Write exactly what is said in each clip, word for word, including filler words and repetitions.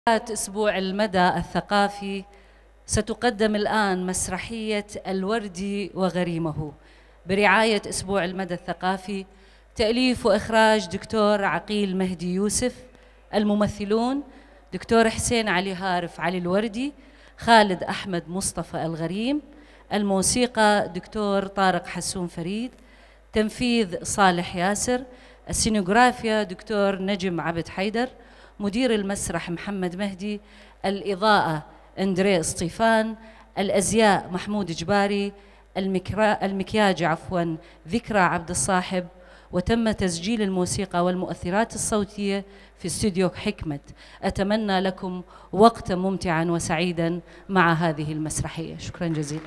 أسبوع المدى الثقافي ستقدم الآن مسرحية الوردي وغريمه برعاية أسبوع المدى الثقافي، تأليف وإخراج دكتور عقيل مهدي يوسف. الممثلون: دكتور حسين علي هارف علي الوردي، خالد أحمد مصطفى الغريم. الموسيقى: دكتور طارق حسون فريد. تنفيذ: صالح ياسر. السينوغرافيا: دكتور نجم عبد حيدر. مدير المسرح: محمد مهدي. الإضاءة: أندري سطيفان. الأزياء: محمود جباري. المكياج عفوا ذكرى عبد الصاحب. وتم تسجيل الموسيقى والمؤثرات الصوتية في استوديو حكمة. أتمنى لكم وقتا ممتعا وسعيدا مع هذه المسرحية. شكرا جزيلا.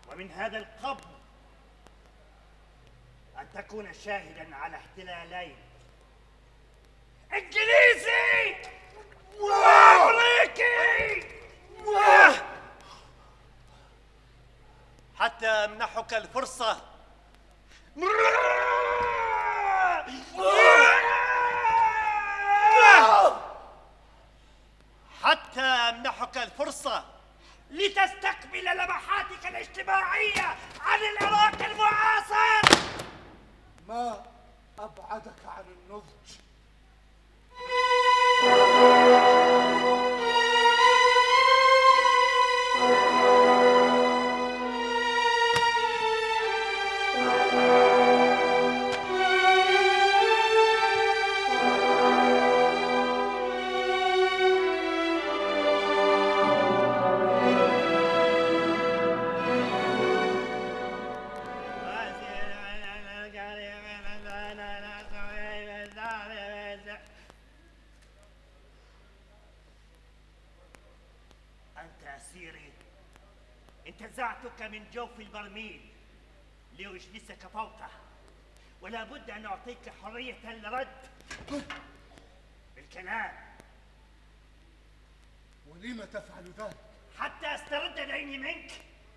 ومن هذا القبض أن تكون شاهدا على احتلالين إنجليزي وأمريكي، حتى أمنحك الفرصة حتى أمنحك الفرصة لتستقبل لمحاتك الاجتماعية عن العراق المعاصر. ما أبعدك عن النضج؟ انتزعتك من جوف البرميل لأجلسك فوقه، ولا بد أن أعطيك حرية الرد بالكلام. ولم تفعل ذلك؟ حتى أسترد ديني منك.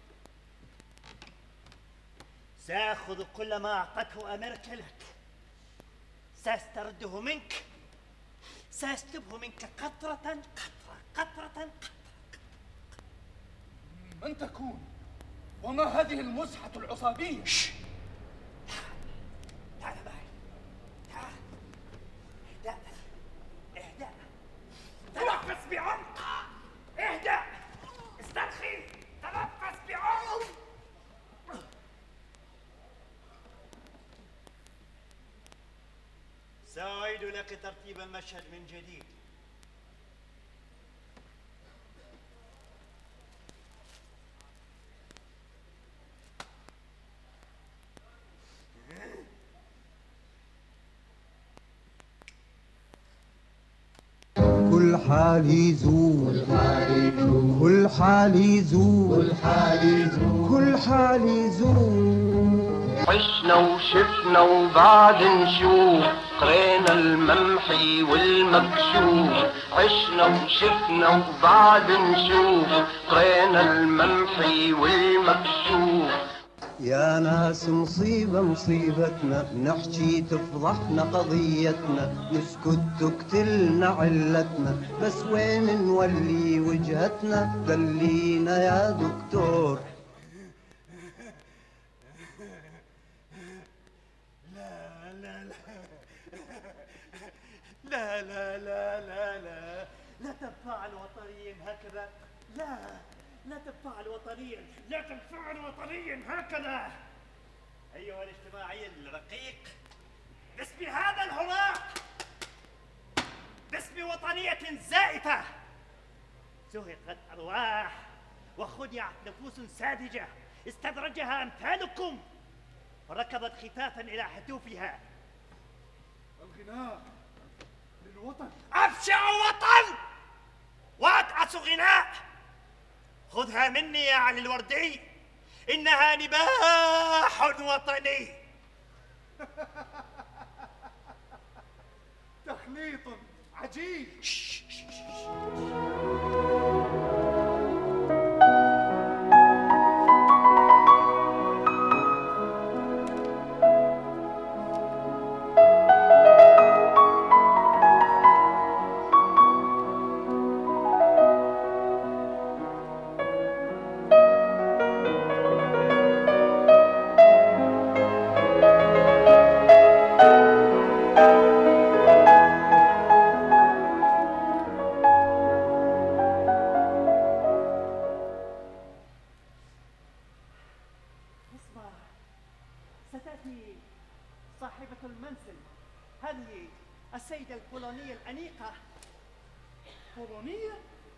سأخذ كل ما أعطته أمريكا لك، سأسترده منك، سأسلبه منك قطرة قطرة قطرة قطرة. من تكون؟ وما هذه المزحة العصابية؟ تعال معي، تعال. اهدأ اهدأ، تنفس بعمق. اهدأ، استرخي، تنفس بعمق. سأعيد لك ترتيب المشهد من جديد. كل حال يزول، كل حال يزول، كل حال يزول. عشنا وشفنا وبعد نشوف، قرينا الممحي والمكشوف. عشنا وشفنا وبعد نشوف، قرينا الممحي والمكشوف. يا ناس مصيبة مصيبتنا، نحكي تفضحنا قضيتنا، نسكت تقتلنا علتنا، بس وين نولي وجهتنا؟ دلينا يا دكتور. لا لا لا لا لا لا لا لا لا تنفعل وطنيا هكذا. لا لا تنفعل وطنيا، لا تنفعل وطنيا هكذا. أيها الاجتماعي الرقيق، باسم هذا العراق، باسم وطنية زائفة، زهقت أرواح وخدعت نفوس ساذجة استدرجها أمثالكم وركضت خفافا إلى حتوفها. الغناء للوطن، أبشع وطن وأتعس غناء. خذها مني يا علي الوردي، إنها نباح وطني. تخليط عجيب. ستأتي صاحبة المنزل، هذه السيدة البولونية الأنيقة. بولونية؟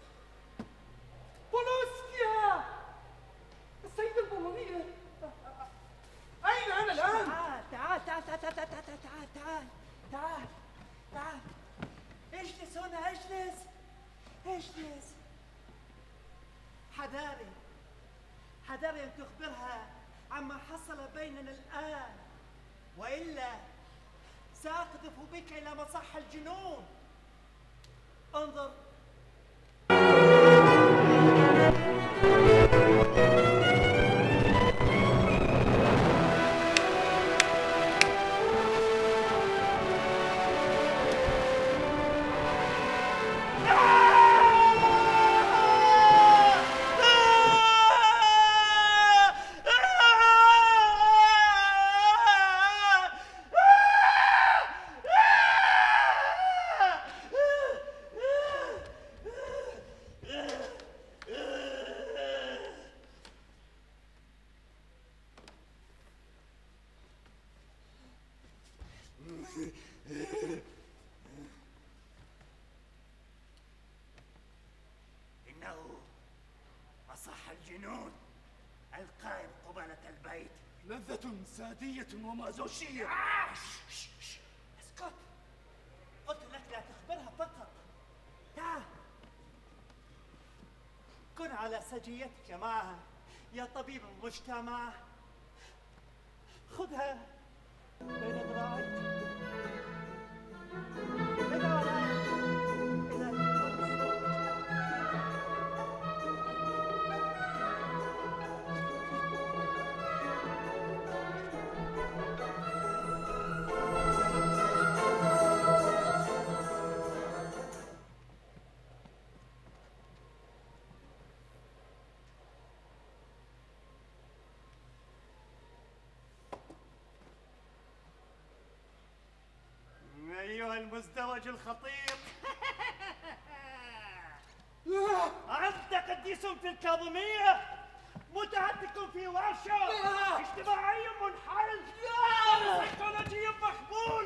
بولوسكيا! السيدة البولونية؟ أين أنا الآن؟ تعال تعال تعال تعال تعال تعال تعال تعال تعال تعال اجلس هنا، اجلس اجلس. حذاري حذاري تحذري أن تخبرها عما حصل بيننا الآن، وإلا سأقذف بك إلى مصح الجنون. انظر. إنه مصح الجنون القائم قبالة البيت. لذة سادية ومازوشية. اسكت، قلت لك لا تخبرها فقط. لا، كن على سجيتك معها يا طبيب المجتمع. خذها بين ذراعيك. ادعوها إلى القدس. أيها المزدوج الخطير، أنت قديس في الكاظمية، متهتك في ورشة، اجتماعي منحل، سيكولوجي مخبول.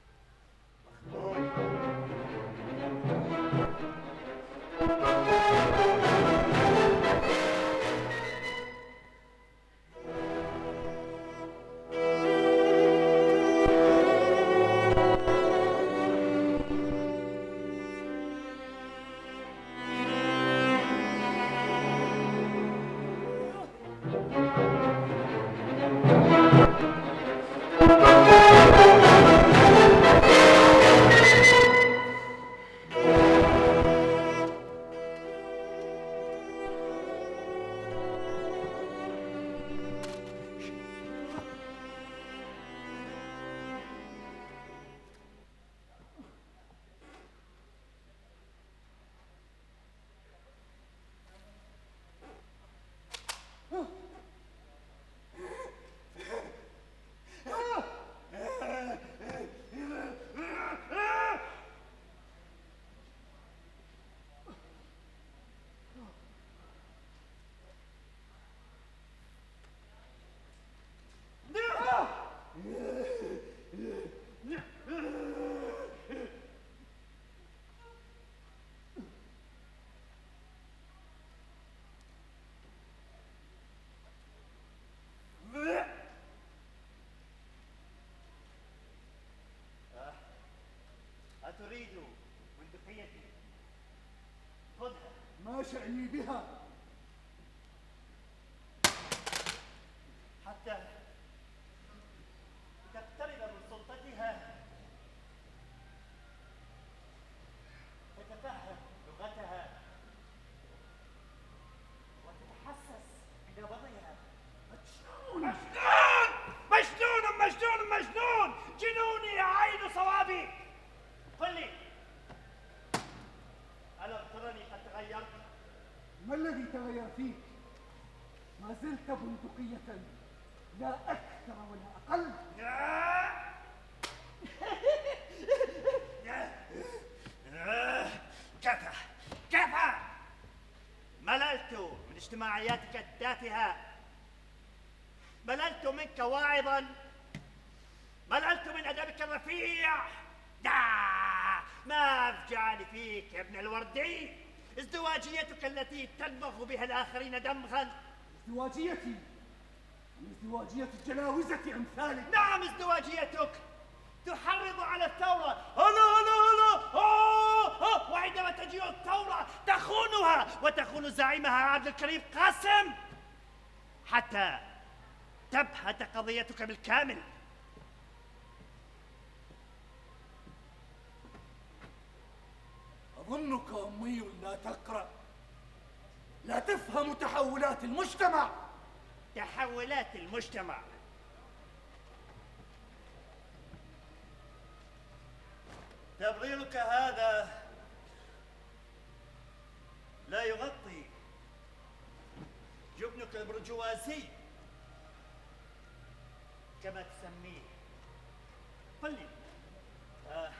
أتريد بندقيتي؟ خذها. ما شأني بها؟ حتى تقترب من سلطتها، تتفهم لغتها، وتتحسس بنبضها. مجنون مجنون مجنون مجنون، جنوني عين صوابي. قل لي، ألم ترني قد تغيرت؟ ما الذي تغير فيك؟ ما زلت بندقية، لا أكثر ولا أقل. كفى كفى، مللت من اجتماعياتك التافهة، مللت منك واعظا، مللت من أدبك الرفيع. ما أفجعني فيك يا ابن الوردي، ازدواجيتك التي تنبغ بها الآخرين دمغا. ازدواجيتي ازدواجية الجلاوزة أمثالك. نعم، ازدواجيتك تحرض على الثورة. هلا هلا هلا أوه. وعندما تجيء الثورة تخونها وتخون زعيمها عبد الكريم قاسم. حتى تبهت قضيتك بالكامل. أظنك أمي لا تقرأ، لا تفهم تحولات المجتمع. تحولات المجتمع؟ تبريرك هذا لا يغطي جبنك البرجوازي كما تسميه. قل لي، آه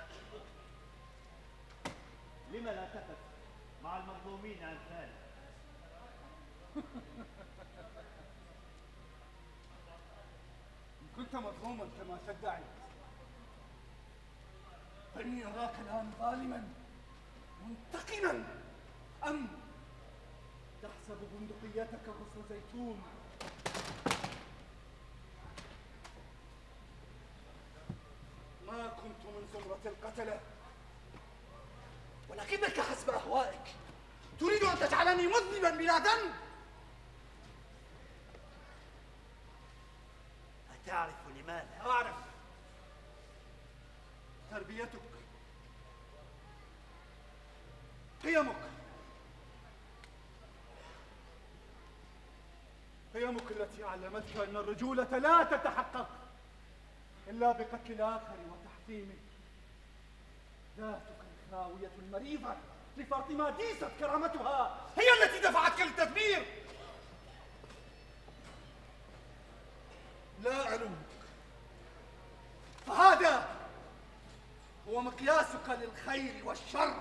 لما لا تقف مع المظلومين أمثالك؟ إن كنت مظلوما كما تدعي فإني أراك الآن ظالما منتقما، أم تحسب بندقيتك غصن زيتون؟ ما كنت من زمرة القتلة، ولكنك حسب أهوائك تريد أن تجعلني مذنبا بلا ذنب. أتعرف لماذا؟ أعرف. تربيتك، قيمك، قيمك التي علمتك أن الرجولة لا تتحقق إلا بقتل الآخر وتحطيمه. ذاتك الخاوية المريضة لفاطمة ديست كرامتها هي التي دفعتك للتدمير. لا ألومك، فهذا هو مقياسك للخير والشر.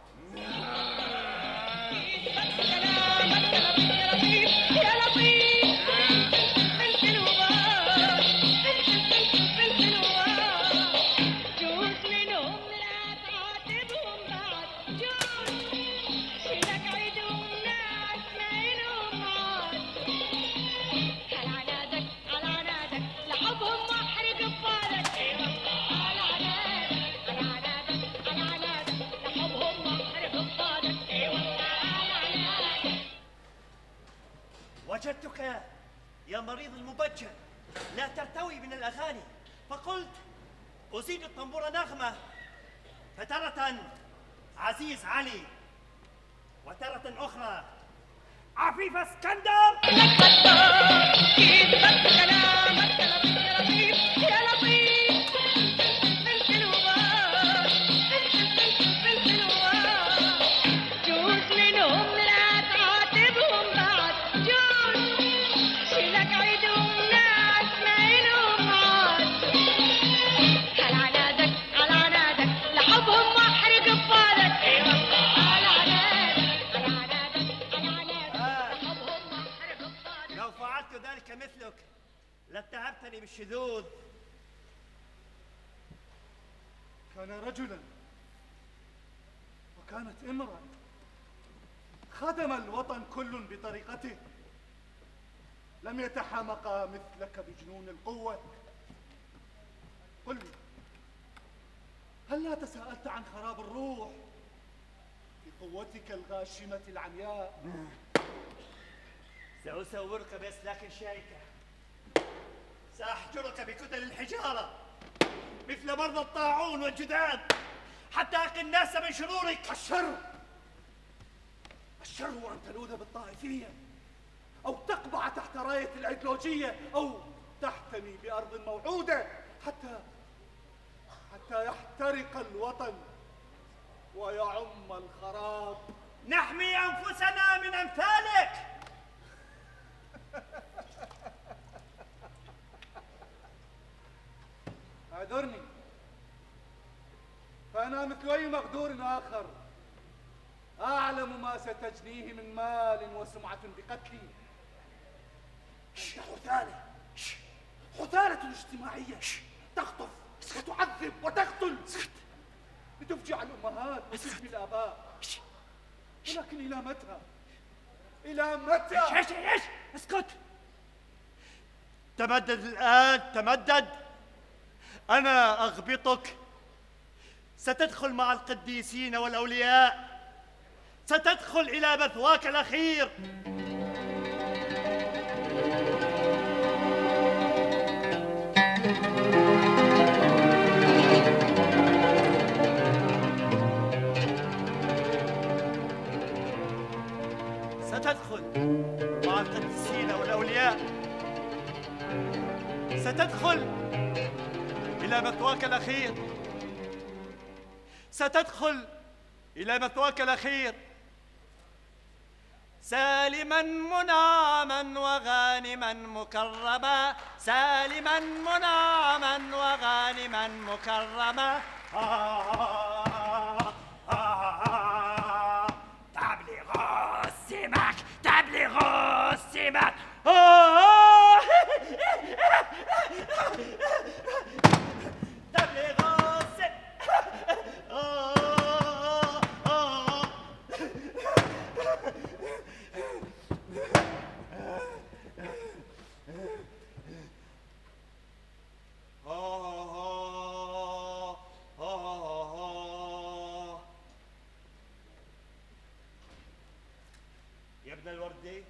يا لطيف جوز منهم لا تعاتبهم بعد، جوز شيلك عيدهم ناس منهم عاد. على عنادك على عنادك لحبهم واحرق بفالك. على عنادك على عنادك على عنادك لحبهم واحرق بفالك. على عنادك. وجدتك يا مريض المبجل لا ترتوي من الأغاني، فقلت أزيد الطنبور نغمة، فترة عزيز علي وترة أخرى عفيف اسكندر. كيف بس كلامك يا لطيف يا لطيف فلفل وبار فلفل فلفل وبار. جوز منهم لا تعاتبهم بعد، جوز شيلك عيدهم ناس منهم عاد. على عنادك على عنادك لحبهم واحرق بفالك. على عنادك على عنادك على عنادك لحبهم واحرق بفالك. لو فعلت ذلك مثلك لاتهمتني بالشذوذ. كان رجلا وكانت امرأة، خدم الوطن كل بطريقته، لم يتحمقا مثلك بجنون القوة. قل لي، هل لا تساءلت عن خراب الروح بقوتك الغاشمة العمياء؟ سأسورك بأسلاك شائكة، سأحجرك بكتل الحجارة مثل مرضى الطاعون والجذام حتى أقي الناس من شرورك. الشر الشر أن تلوذ بالطائفية، أو تقبع تحت راية الأيديولوجية، أو تحتمي بأرض موعودة حتى حتى يحترق الوطن ويعم الخراب. نحمي أنفسنا من أمثالك. اعذرني، فأنا مثل أي مقدور آخر أعلم ما ستجنيه من مال وسمعة بقتلي. حثالة حثالة اجتماعية تخطف وتعذب وتقتل لتفجع الأمهات وتشفي الآباء. ولكن إلى متى؟ إلى متى؟ ايش ايش ايش اسكت. تمدد الآن، تمدد. أنا أغبطك. ستدخل مع القديسين والأولياء، ستدخل إلى مثواك الأخير. ستدخل إلى مثواك الأخير، ستدخل إلى مثواك الأخير سالما منعما وغانما مكرما، سالما منعما وغانما مكرما. تبلغ السمك، تبلغ السمك. تبلغ السمك. يا ابن الوردي،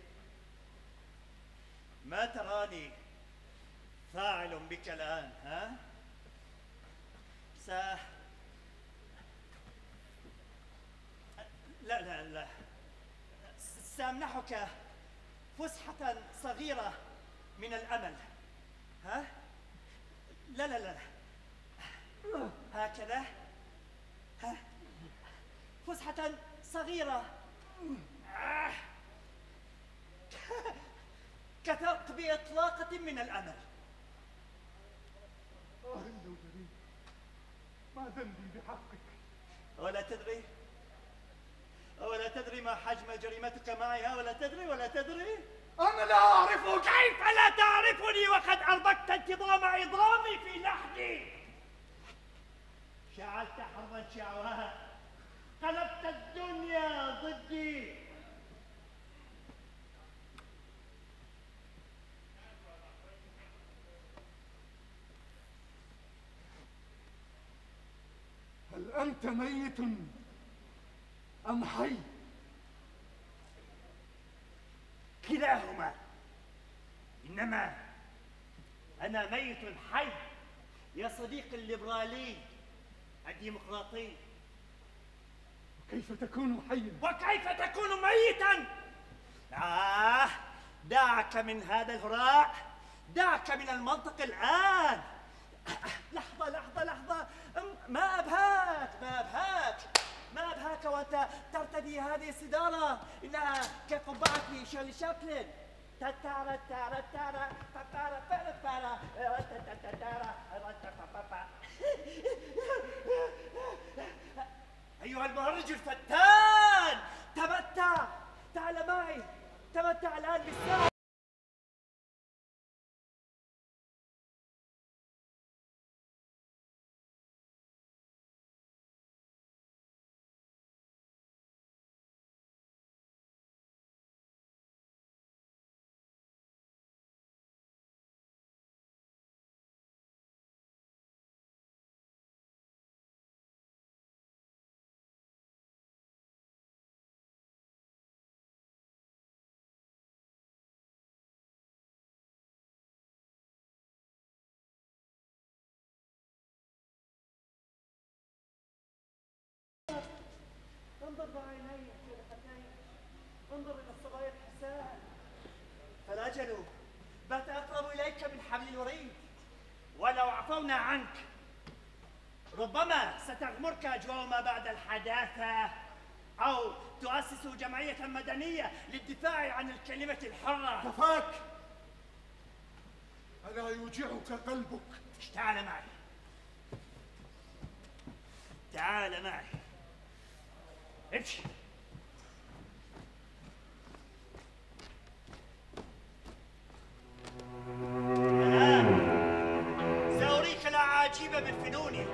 ما تراني فاعل بك الآن؟ ها؟ س... لا لا لا، سأمنحك فسحة صغيرة من الأمل. ها؟ لا لا لا، هكذا. ها؟ فسحة صغيرة كثقب إطلاقة من الأمل. آه اللودري، ما ذنبي بحقك؟ ولا تدري؟ ولا تدري ما حجم جريمتك معي؟ ولا تدري؟ ولا تدري؟ أنا لا أعرفك. كيف لا تعرفني وقد أربكت انتظام عظامي في لحدي؟ شعلت حربا شعواء، قلبت الدنيا ضدي. هل أنت ميت أم حي؟ كلاهما، إنما أنا ميت حي يا صديقي الليبرالي الديمقراطي. كيف تكون حيا؟ وكيف تكون ميتا؟ آه، دعك من هذا الهراء، دعك من المنطق الآن. لحظة لحظة لحظة، ما أبهاك ما أبهاك ما أبهاك وأنت ترتدي هذه السدارة، إنها كقبعة شارلي شابلن. تتارا تارا تارا تارا تارا تارا تارا. أيها المهرج الفتان، تمتع، تعال معي، تمتع الآن بالساعة. انظر بعيني شلحتين، انظر الى الصبايا الحسان، فالأجل بات أقرب إليك من حبل الوريد. ولو عفونا عنك ربما ستغمرك أجواء ما بعد الحداثة، أو تؤسس جمعية مدنية للدفاع عن الكلمة الحرة. كفاك، ألا يوجعك قلبك؟ تعال معي، تعال معي، امشي. الآن سأريك الأعاجيب من فنوني.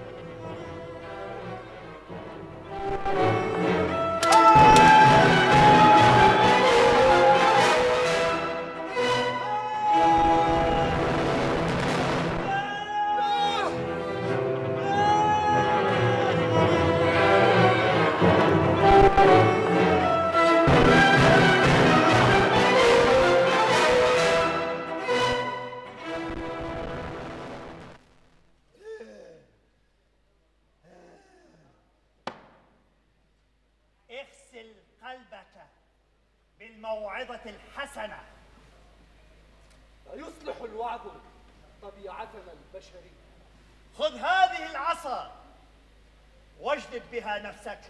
اغسل قلبك بالموعظة الحسنة. أيصلح الوعظ طبيعتنا البشرية؟ خذ هذه العصا واجلد بها نفسك.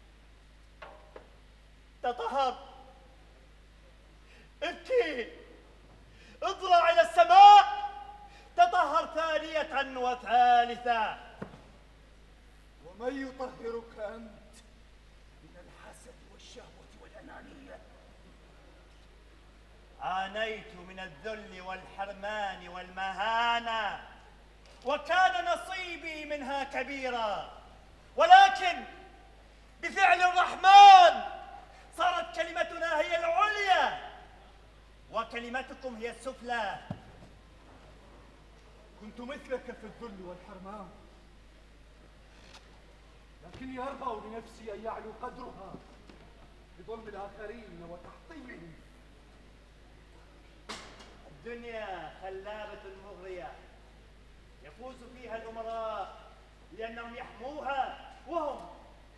تطهر، ابكي، اضرع إلى السماء، تطهر ثانية وثالثة. ومن يطهرك أنت من الحسد والشهوة والأنانية؟ عانيت من الذل والحرمان والمهانة، وكان نصيبي منها كبيرا، ولكن بفعل الرحمن صارت كلمتنا هي العليا وكلمتكم هي السفلى. كنت مثلك في الذل والحرمان، لكني أرغب لنفسي أن يعلو قدرها بظلم الآخرين وتحطيمهم. الدنيا خلابة مغرية يفوز فيها الأمراء لأنهم يحموها وهم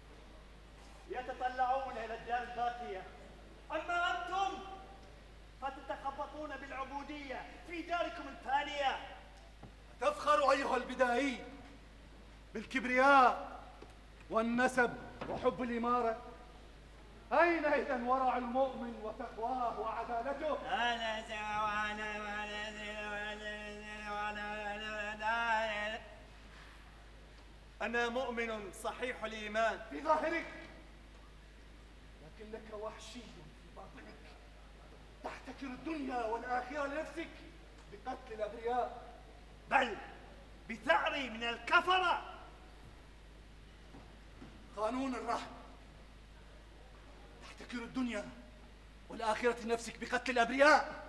يتطلعون إلى الدار الباقية، أما أنتم فتتخبطون بالعبودية في داركم الفانية. تفخر أيها البدائي بالكبرياء والنسب وحب الإمارة؟ أين إذن ورع المؤمن وتقواه وعدالته؟ أنا مؤمن صحيح الإيمان في ظاهرك، لكنك وحشي في باطنك، تحتكر الدنيا والآخرة لنفسك بقتل الأبرياء، بل بثأري من الكفرة. قانون الرهن، تحتكر الدنيا والآخرة لنفسك بقتل الأبرياء.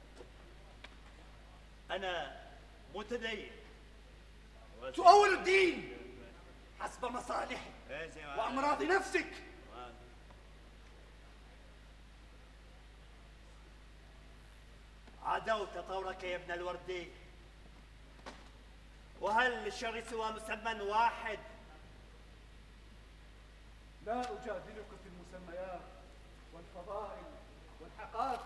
أنا متدين تؤول الدين حسب مصالحك وأمراض نفسك. عدوت طورك يا ابن الوردي، وهل للشر سوى مسمى واحد؟ لا أجادلك في المسميات والفضائل والحقائق،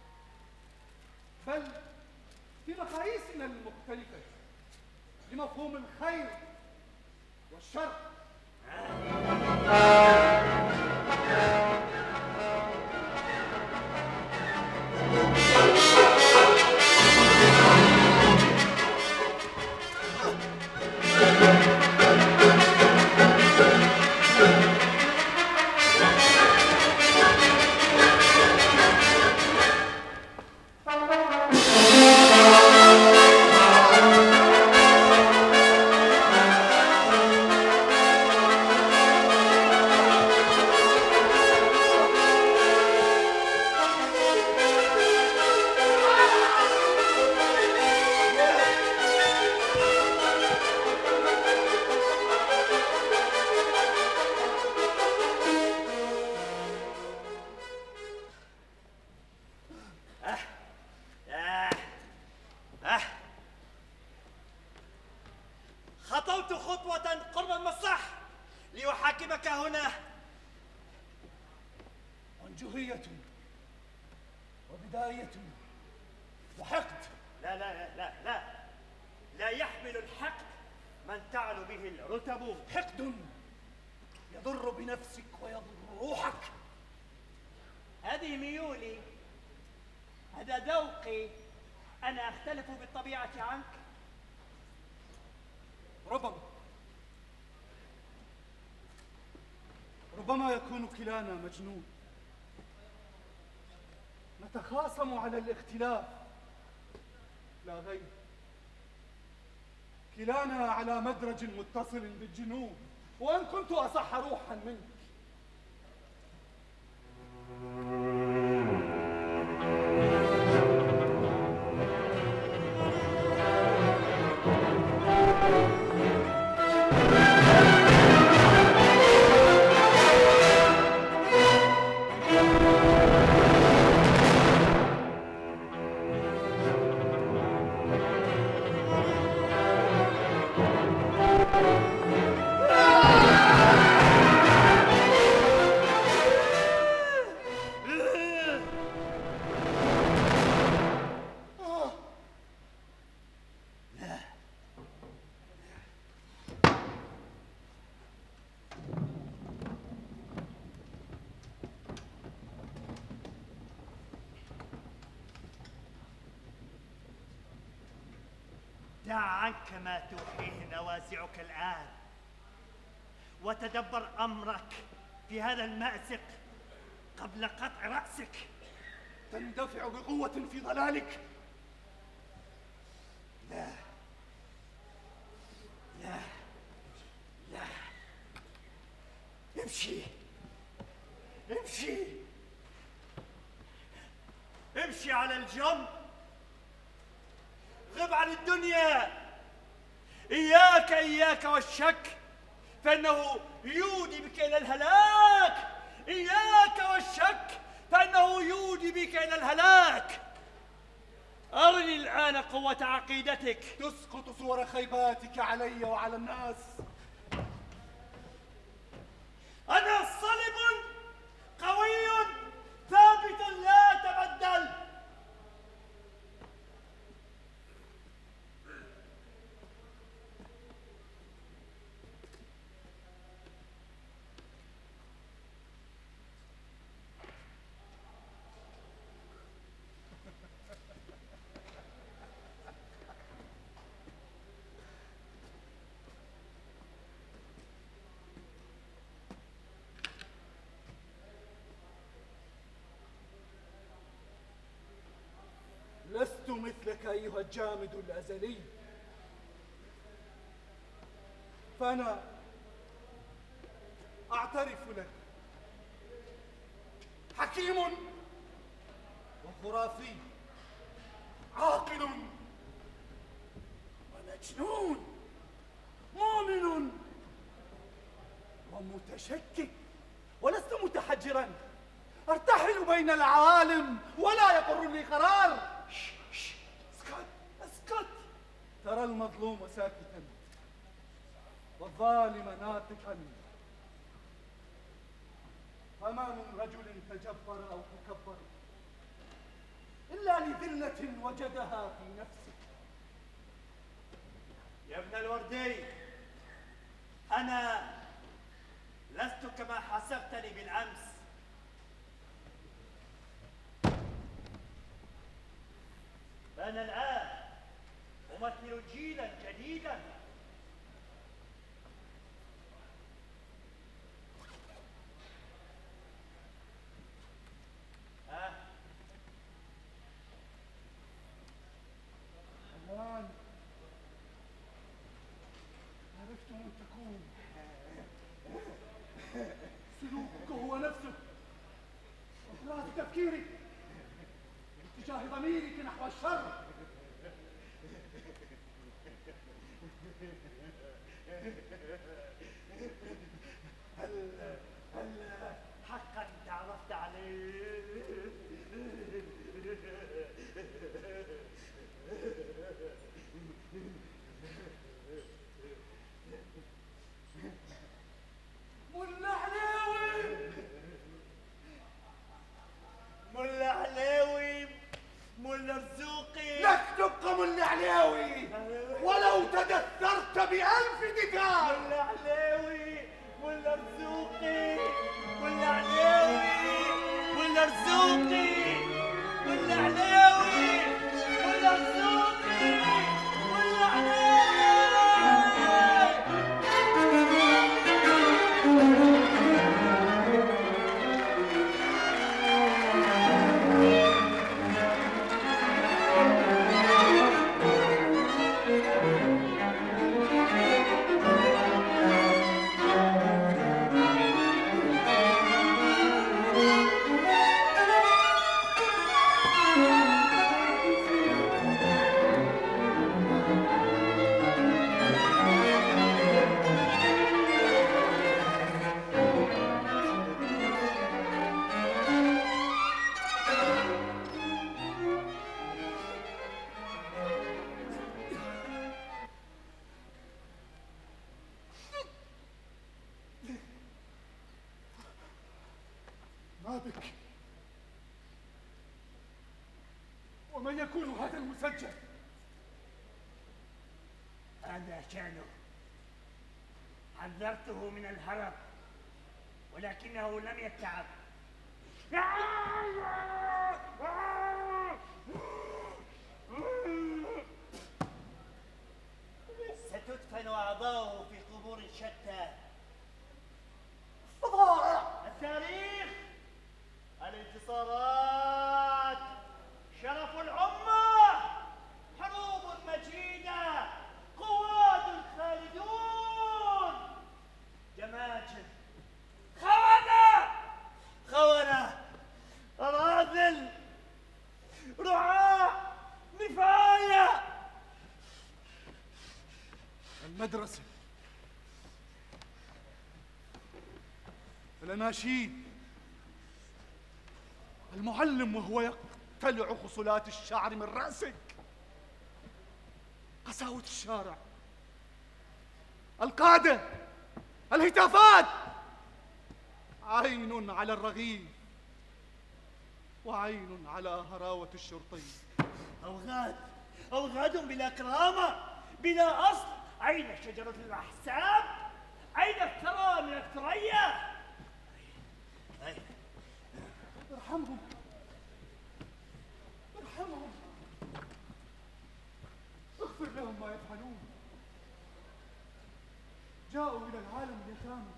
بل في مقاييسنا المختلفة لمفهوم الخير والشر. خطوت خطوة قرب المسرح لأحاكمك هنا. عنجهية وبداية وحقد. لا لا لا لا لا يحمل الحقد من تعلو به الرتب. حقد يضر بنفسك ويضر روحك. هذه ميولي، هذا ذوقي، أنا أختلف بالطبيعة عنك. ربما ربما يكون كلانا مجنون، نتخاصم على الاختلاف لا غير، كلانا على مدرج متصل بالجنون، وإن كنت أصح روحا منك. دع عنك ما توحيه نوازعك الآن وتدبر أمرك في هذا المأزق قبل قطع رأسك. تندفع بقوة في ضلالك. لا لا لا، امشي امشي امشي على الجنب، غب عن الدنيا. إياك إياك والشك فإنه يودي بك إلى الهلاك. إياك والشك فإنه يودي بك إلى الهلاك. أرني الآن قوة عقيدتك. تسقط صور خيباتك علي وعلى الناس. أنا صلب قوي ثابت لا تبدل. لست مثلك أيها الجامد الأزلي، فأنا أعترف لك حكيم وخرافي، عاقل ومجنون، مؤمن ومتشكك، ولست متحجرا أرتحل بين العوالم ولا يقرني قرار. اسكت اسكت. ترى المظلوم ساكتا والظالم ناطقا، فما من رجل تجبر أو تكبر إلا لذلة وجدها في نفسه. يا ابن الوردي، أنا لست كما حسبتني بالأمس. فأنا الآن أمثل جيلا جديدا. ها؟ الآن عرفت من تكون. سلوكك هو نفسه وطريقة تفكيرك باتجاه ضميرك نحو الشر. هل هل حقا تعرفت عليه؟ ملا عليوي، ملا عليوي، ملا رزوقي. لك تبقى ملا عليوي ولو تدثرت بألف دثار. ملا عليوي، ملا رزوقي، ملا عليوي، ملا رزوقي، ملا عليوي، ملا رزوقي، ملا عليوي. ما بك؟ ومن يكون هذا المسجل؟ هذا شأنه. حذرته من الهرب ولكنه لم يتعب. شتى. فظائع. التاريخ، الانتصارات، شرف الأمة، حروب مجيدة، قواد خالدون، جماجم، خونة خونة، أراذل، رعاة، نفاية. المدرسة، الأناشيد، المعلم وهو يقتلع خصلات الشعر من رأسك، قساوة الشارع، القادة، الهتافات، عين على الرغيف وعين على هراوة الشرطي. أوغاد، أوغاد بلا كرامة، بلا أصل. أين شجرة الأحساب؟ أين الثرى من الثريا؟ أين؟ ارحمهم، ارحمهم، اغفر لهم ما يفعلون. جاءوا إلى العالم اليتامى،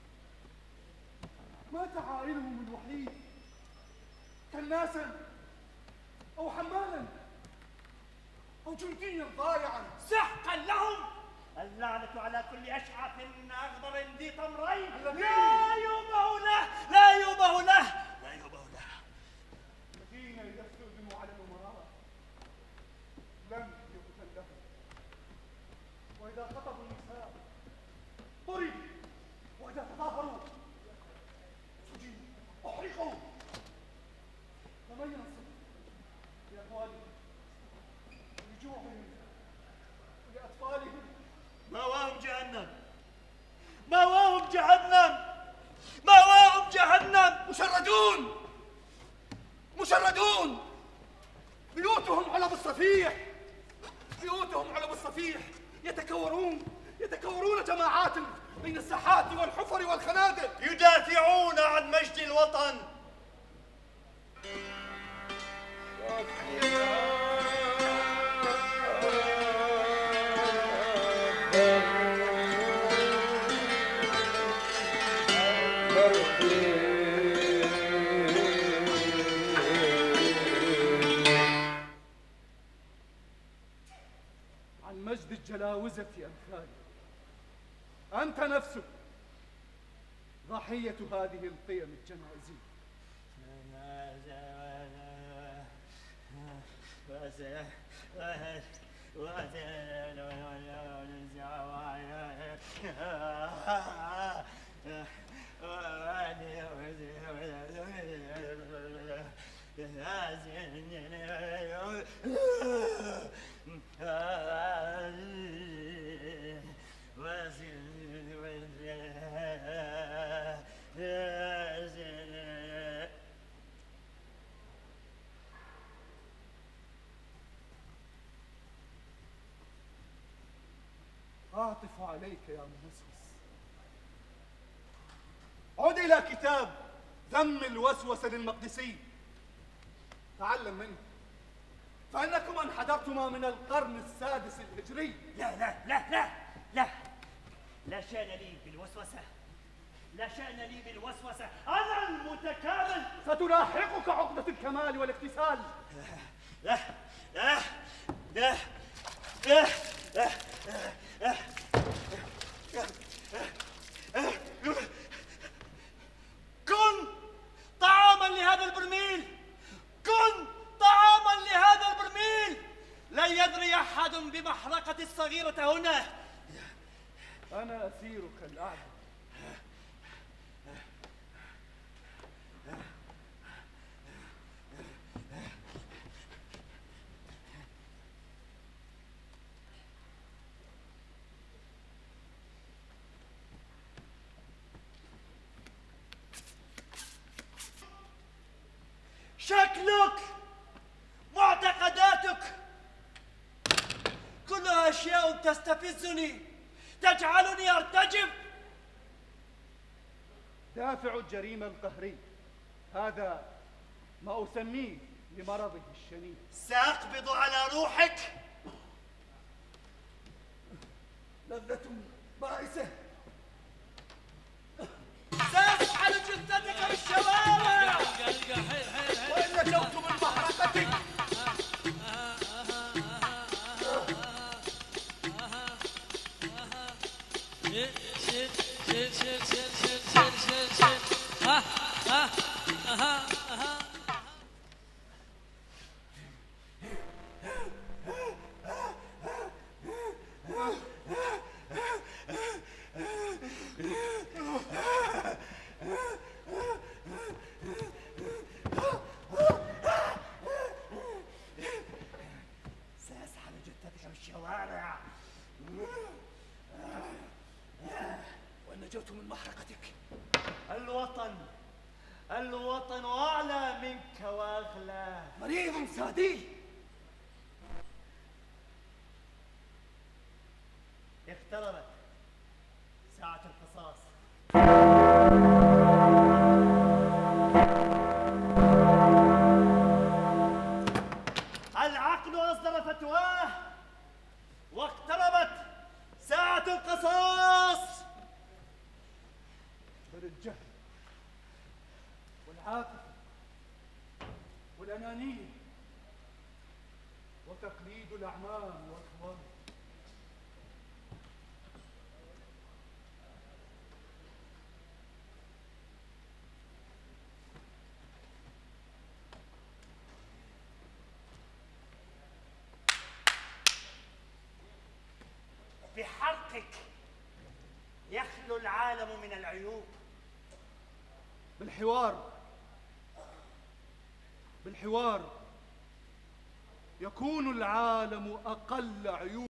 مات عائلهم الوحيد، كان ناسا أو حمالا أو جنديا ضايعا. سحقا لهم، اللعنة على كل أشعث أخضر ذي طمرين. الذين- لا يوبه له، لا يوبه له، لا يوبه له. الذين إذا استؤذنوا على الأمراء لم يقتل لهم، وإذا خطبوا النساء ضربوا، وإذا تظاهروا سجنوا أحرقوا. فمن ينصر لأموالهم ولجوعهم ولأطفالهم؟ مأواهم جهنم، مأواهم جهنم، مأواهم جهنم. مشردون، مشردون، بيوتهم على بالصفيح، بيوتهم على بالصفيح، يتكورون، يتكورون جماعات بين الساحات والحفر والخنادق، يدافعون عن مجد الوطن. عن مجد الجلاوزة أمثالي. أنت نفسك ضحية هذه القيم الجنائزية. أعطف عليك يا موسوس. عد إلى كتاب ذم الوسوسة للمقدسي، تعلم منه، فإنكما انحدرتما من القرن السادس الهجري. لا لا لا لا لا، لا شأن لي بالوسوسة، لا شأن لي بالوسوسة، أنا المتكامل. ستلاحقك عقدة الكمال والاغتسال. لا لا لا لا لا كن طعاما لهذا البرميل، كن طعاما لهذا البرميل. لن يدري أحد بمحرقة الصغيرة هنا. أنا أسيرك الأعلى. شكلك، معتقداتك، كلها أشياء تستفزني، تجعلني أرتجف. دافع الجريمة القهري، هذا ما أسميه لمرضه الشنيع. سأقبض على روحك. لذة بائسة شيل شيل شيل شيل شيل شيل شيل شيل ها ها ها ها سأسحب جثتك من الشوارع ونجوت من محرقتك. الوطن الوطن أعلى منك وأغلى. مريض سادي. اقتربت ساعة القصاص. العقل أصدر فتواه واقتربت ساعة القصاص. بل الجهل والعاطفة والأنانية وتقليد الأعمام والأخوان. بحقك يخلو العالم من العيوب. بالحوار بالحوار يكون العالم أقل عيوب.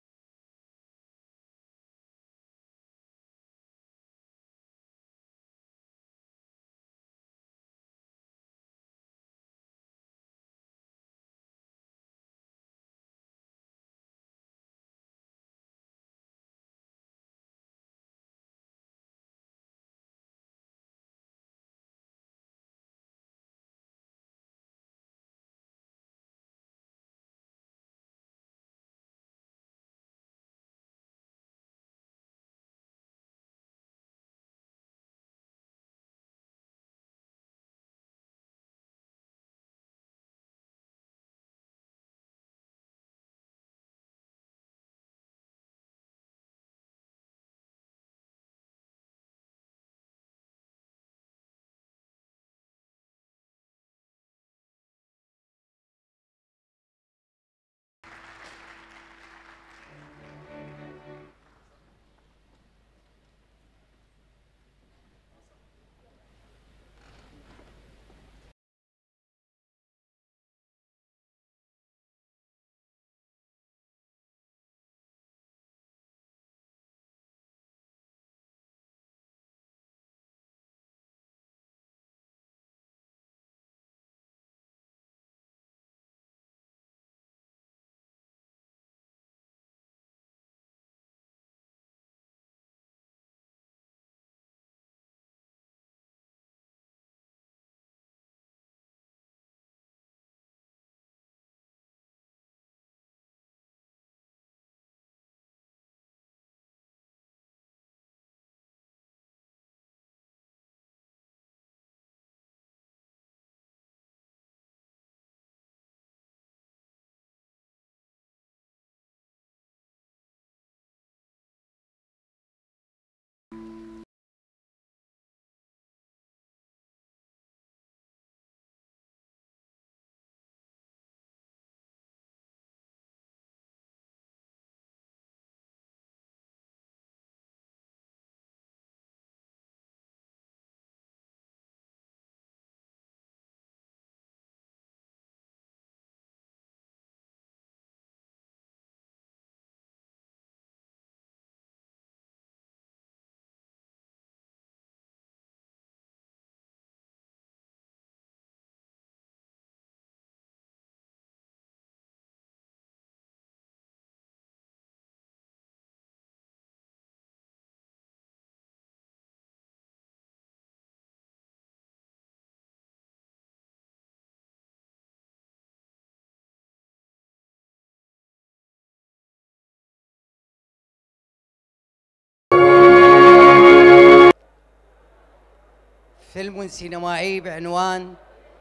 فيلم سينمائي بعنوان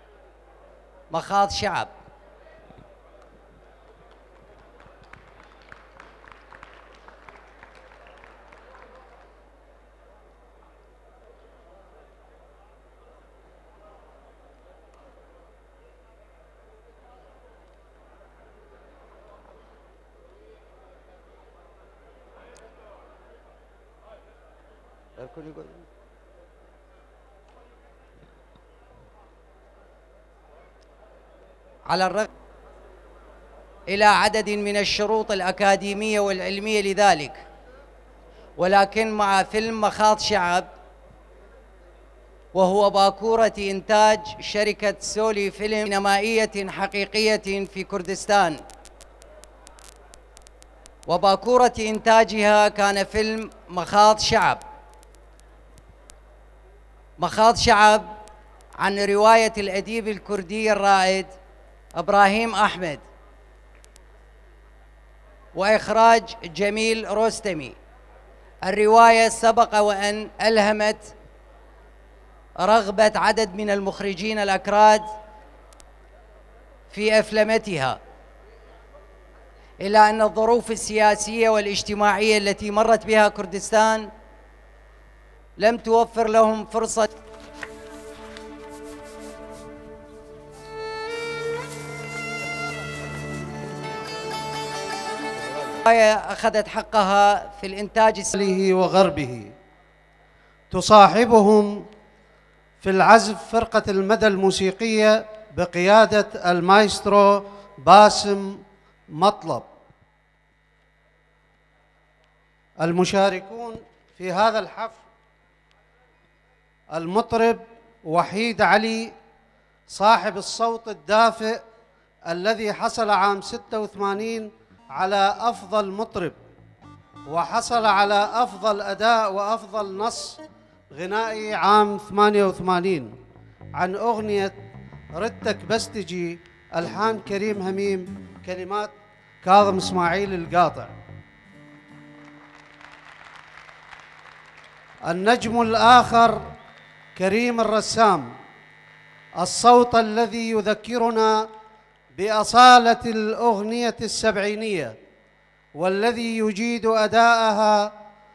مخاض شعب. الكل يقول. على الرغم إلى عدد من الشروط الأكاديمية والعلمية لذلك، ولكن مع فيلم مخاض شعب، وهو باكورة إنتاج شركة سولي فيلم سينمائية حقيقية في كردستان، وباكورة إنتاجها كان فيلم مخاض شعب. مخاض شعب عن رواية الأديب الكردي الرائد إبراهيم أحمد، وإخراج جميل رستمي. الرواية سبق وأن ألهمت رغبة عدد من المخرجين الأكراد في أفلمتها، إلا أن الظروف السياسية والاجتماعية التي مرت بها كردستان لم توفر لهم فرصة. أخذت حقها في الإنتاج السياسي وغربه. تصاحبهم في العزف فرقة المدى الموسيقية بقيادة المايسترو باسم مطلب. المشاركون في هذا الحفل المطرب وحيد علي صاحب الصوت الدافئ الذي حصل عام ستة وثمانين على أفضل مطرب، وحصل على أفضل أداء وأفضل نص غنائي عام ثمانية وثمانين عن أغنية ردتك بستجي، ألحان كريم هميم، كلمات كاظم إسماعيل القاطع. النجم الآخر كريم الرسام، الصوت الذي يذكرنا بأصالة الأغنية السبعينية، والذي يجيد أداءها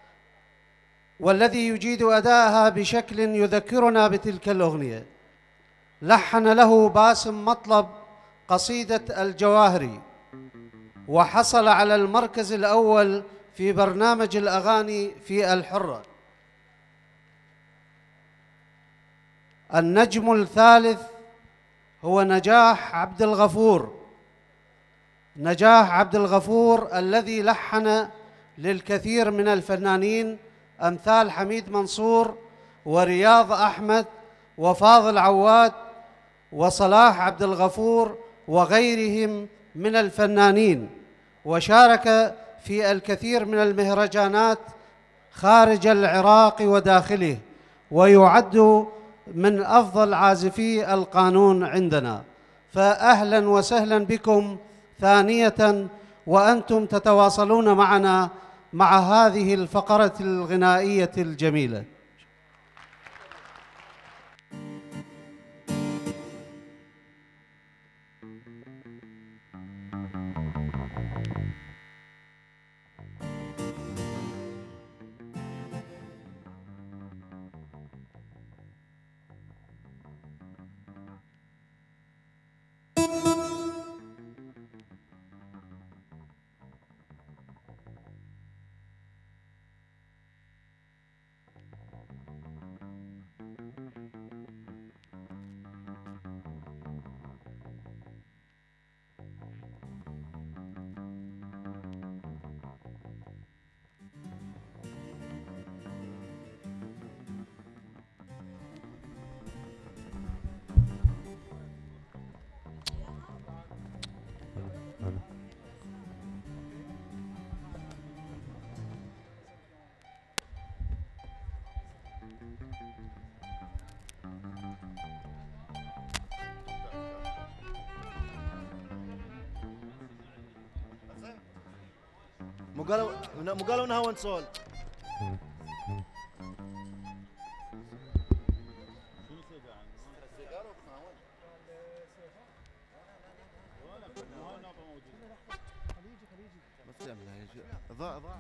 والذي يجيد أداءها بشكل يذكرنا بتلك الأغنية. لحن له باسم مطلب قصيدة الجواهري، وحصل على المركز الأول في برنامج الأغاني في الحرة. النجم الثالث هو نجاح عبد الغفور. نجاح عبد الغفور الذي لحن للكثير من الفنانين أمثال حميد منصور ورياض أحمد وفاضل عواد وصلاح عبد الغفور وغيرهم من الفنانين، وشارك في الكثير من المهرجانات خارج العراق وداخله، ويعد من أفضل عازفي القانون عندنا. فأهلا وسهلا بكم ثانية، وأنتم تتواصلون معنا مع هذه الفقرة الغنائية الجميلة. مقالو مقالو نهاون سول. ضاع ضاع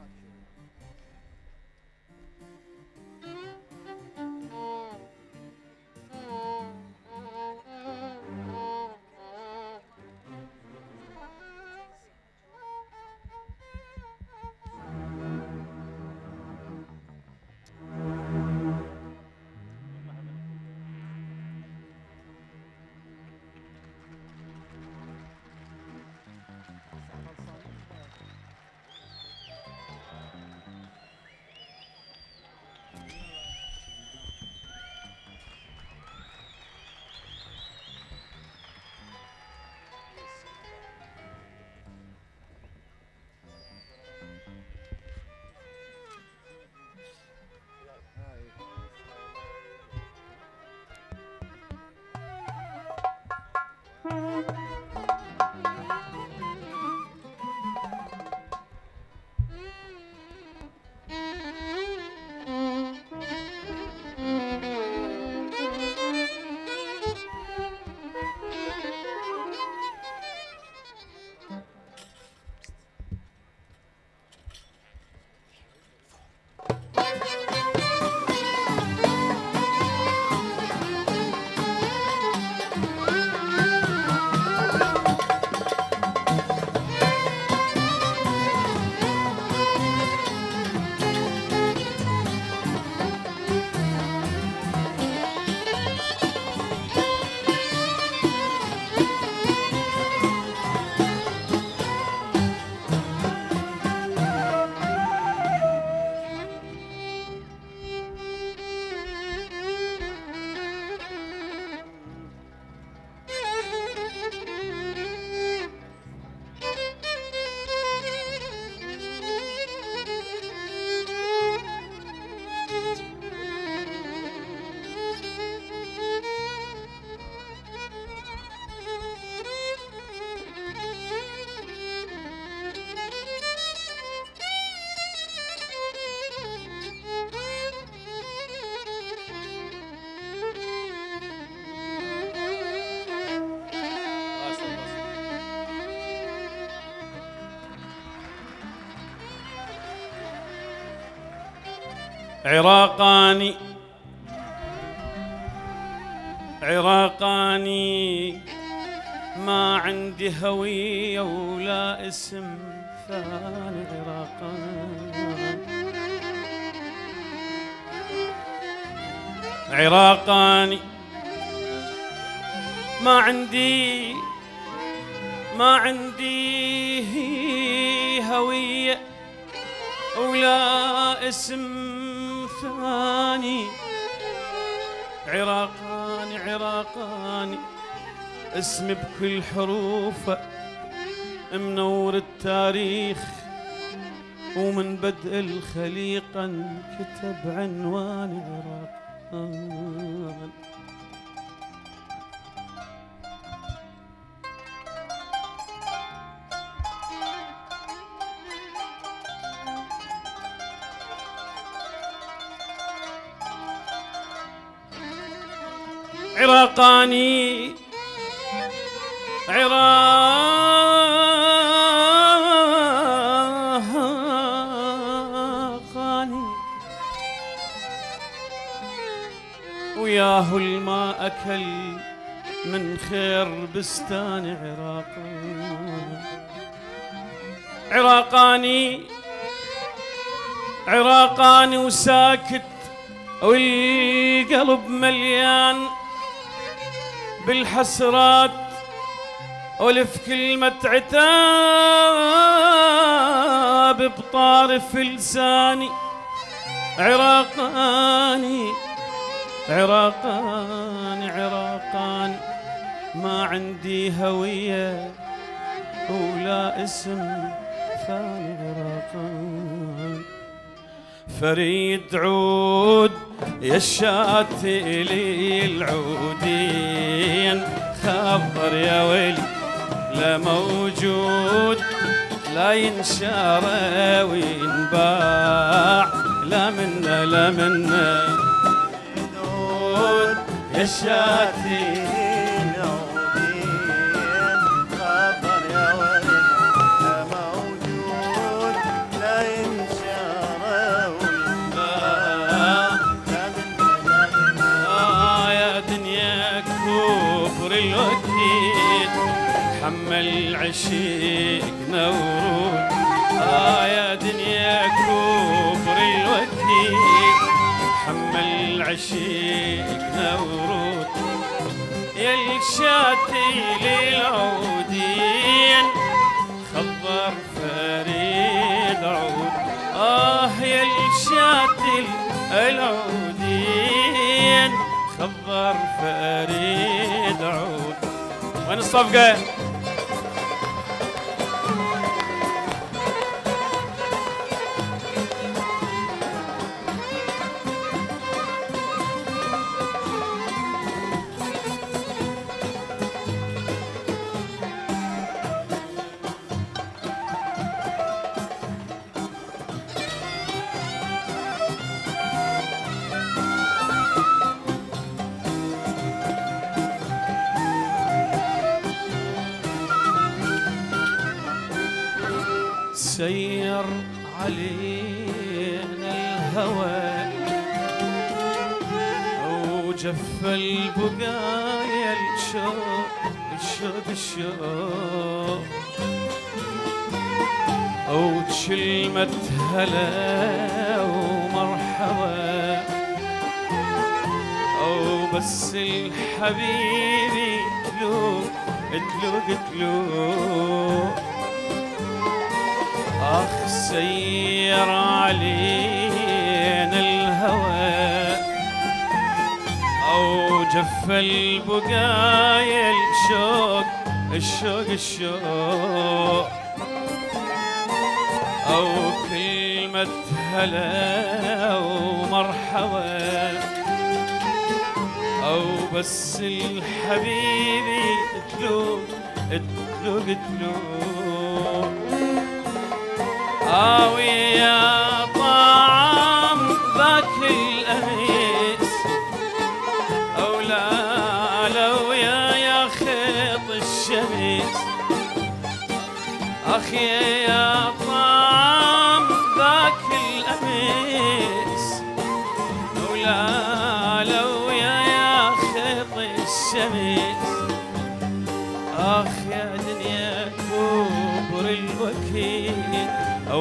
عراقاني عراقاني ما عندي هوية ولا اسم ثاني عراقاني عراقاني ما عندي ما عندي هوية ولا اسم ثاني عراقاني عراقاني اسمي بكل حروفه منور التاريخ ومن بدء الخليقة انكتب عنواني عراقاني عراقاني عراقاني وياه الماء أكل من خير بستان عراقاني عراقاني عراقاني وساكت والقلب مليان بالحسرات ألف كلمة عتاب بطارف لساني عراقاني عراقاني عراقاني ما عندي هوية ولا اسم ثاني عراقاني فريد عود يا الشاتي لي العودين خبر يا ويلي لا موجود لا ينشرى وينباع لا منا لا منا عود يا الشاتي حمل عشيقنا ورود آه يا دنيا كفر الوكيل حمل عشيقنا ورود يا الشاتي للعودين خضر فريد عود آه يا الشاتي العودين خضر فريد عود. وين الصفقة؟ سير علينا الهوى وجف البقايا الشوق الشوق الشوق وكلمة هلا ومرحبا وبس الحبيبي تلوق تلوق تلوق أخ سير علينا الهوى أو جف البقايا الشوق الشوق الشوق أو كلمة هلا ومرحبا أو بس الحبيبي تلوق تلوق تلوق آه ويا طعم ذاك الأنيس أو لا لو يا يا خيط الشميس أخي يا طعم ذاك الأنيس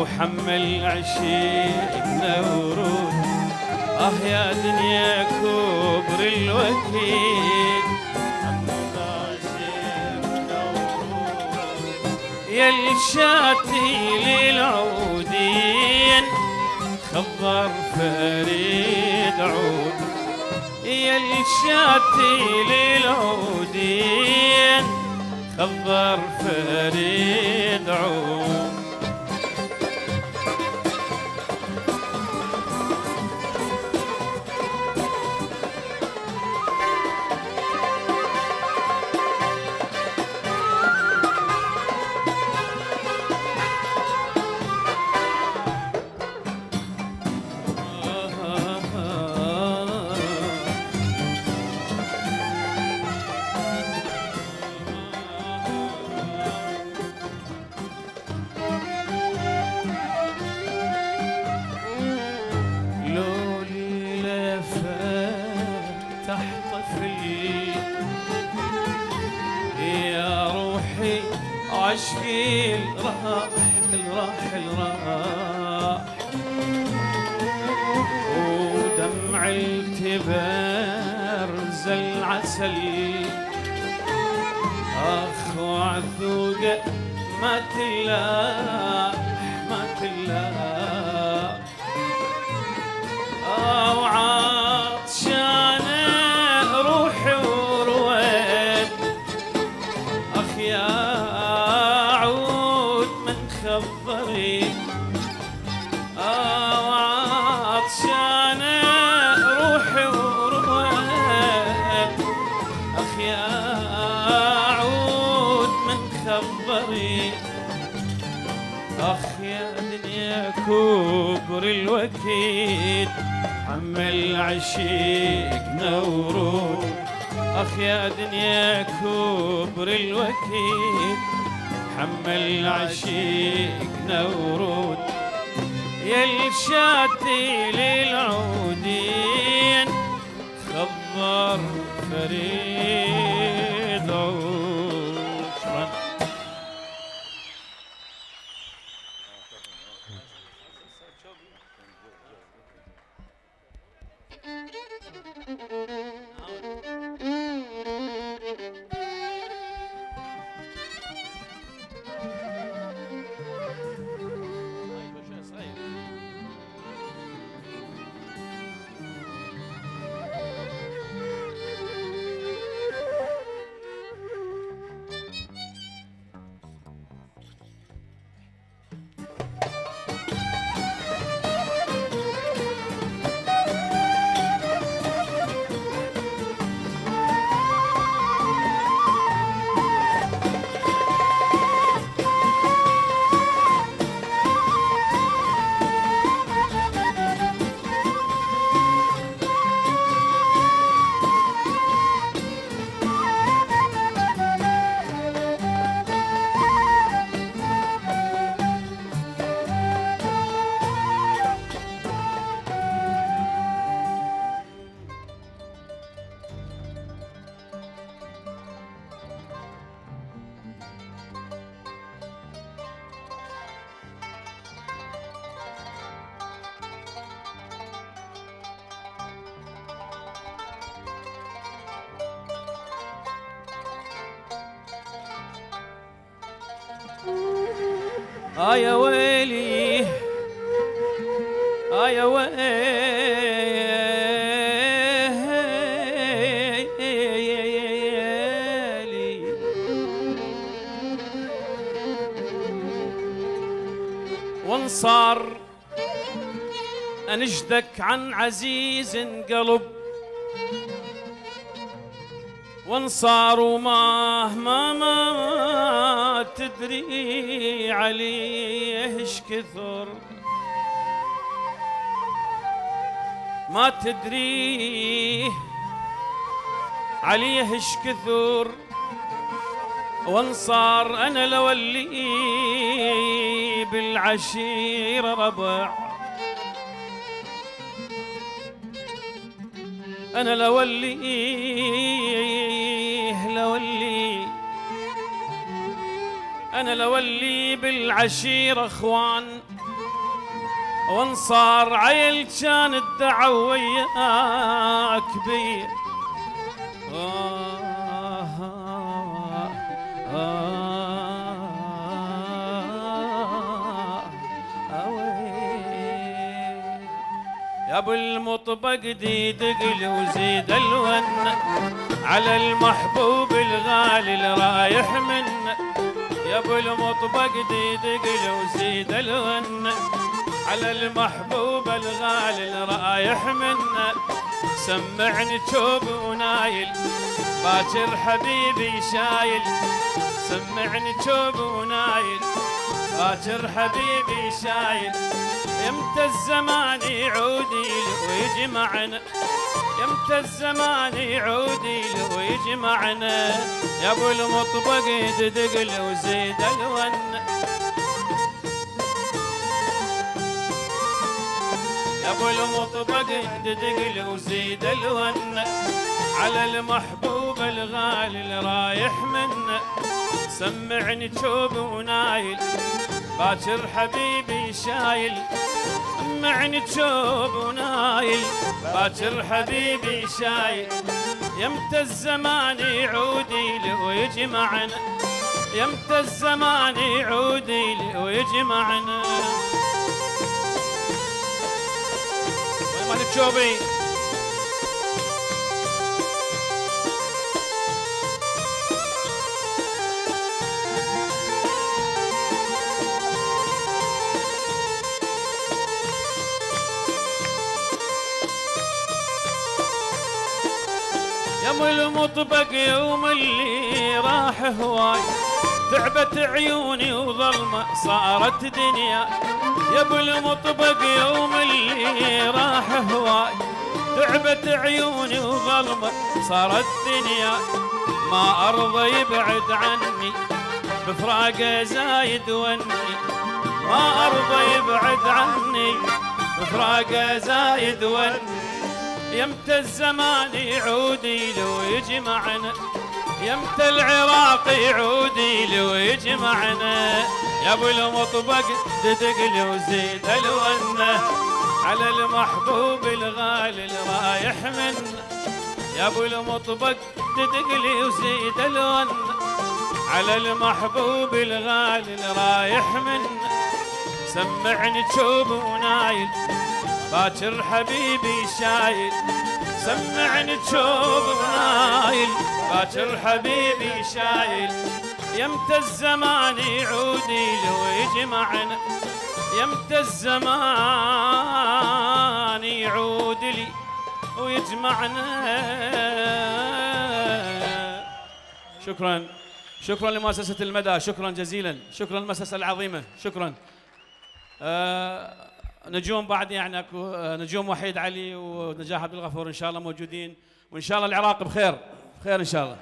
وحمل عشيقنا ورود. آه يا دنيا كبر الوكيل حمل عشيقنا ورود. يا الشاتي للعودين خضر فريد عود. يا الشاتي للعودين خضر فريد عود. عشقي راح الراح الراح ودمع التبرز العسل. اخ وعثوقه ما تلاح ما تلاح. اه وعطشانه روحي ورويت. اخ يا خبري آه وعطشانة روحي ورويت. أخ يا عود من خبري. أخ يا دنيا كبر الوكيد حمل عشيقنا ورود. أخ يا دنيا كبر الوكيد حمل عشيقنا ورود. يا الشاتي للعودين خضر فريد عود. شكرا. آه يا ويلي آه يا ويلي وانصار أنجدك عن عزيز قلب وانصار ومهما ما تدري عليه ايش كثر ما تدري عليه ايش كثر وانصار انا لولي بالعشيرة ربع انا لوليه لولي انا لولي بالعشيرة اخوان وانصار عيل كان الدعو وياه كبير. آه آه آه آويل يا ابو المطبق دي دقل وزيد الون على المحبوب الغالي اللي رايح منه. يا ابو المطبق دي دقل وزيد الون على المحبوب الغالي اللي رايح منه. سمعني تشوب ونايل باكر حبيبي شايل. سمعني تشوب ونايل باكر حبيبي شايل. يمتى الزمان يعودي ويجمعنا. يمتى الزمان يعودي ويجمعنا. يا ابو المطبق دقل وزيد الون. يا ابو المطبق دقل وزيد الون على المحبوب الغالي اللي رايح منه. سمعني تشوب ونايل باكر حبيبي شايل. سمعني تشوب ونايل باكر حبيبي شايل. يمتى الزمان يعودي لي ويجمعنا. يمتى الزمان يعودي لي ويجمعنا. وين ما تشوبي يا ام المطبق يوم اللي راح هواي. تعبت عيوني وظلمه صارت دنيا. يا ابو المطبق يوم اللي راح هواي. تعبت عيوني وظلمه صارت دنيا. ما ارضى يبعد عني بفراقه زايد وني. ما ارضى يبعد عني بفراقه زايد وني. يمتى الزمان يعودي لو يجمعنا. يمتى العراق يعودي لو يجمعنا. يا ابو المطبق دقل وزيد الون على المحبوب الغالي اللي رايح منه. يا ابو المطبق دقل وزيد الون على المحبوب الغالي اللي رايح منه. سمعني تشوب ونايل باكر حبيبي شايل. سمعني تشوب ونايل باكر حبيبي شايل. يمتى الزمان يعودي لو يجمعنا. يمتى الزمان يعود لي ويجمعنا. شكرا شكرا لمؤسسة المدى. شكرا جزيلا. شكرا للمؤسسة العظيمة. شكرا. آه نجوم بعد يعني اكو نجوم وحيد علي ونجاح عبد الغفور ان شاء الله موجودين. وان شاء الله العراق بخير بخير ان شاء الله.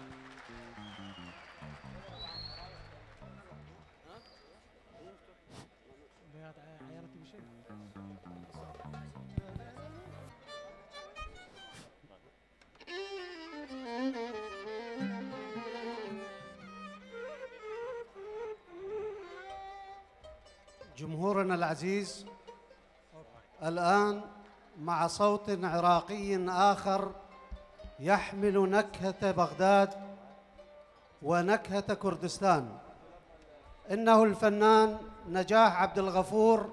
جمهورنا العزيز، الآن مع صوت عراقي آخر يحمل نكهة بغداد ونكهة كردستان. إنه الفنان نجاح عبد الغفور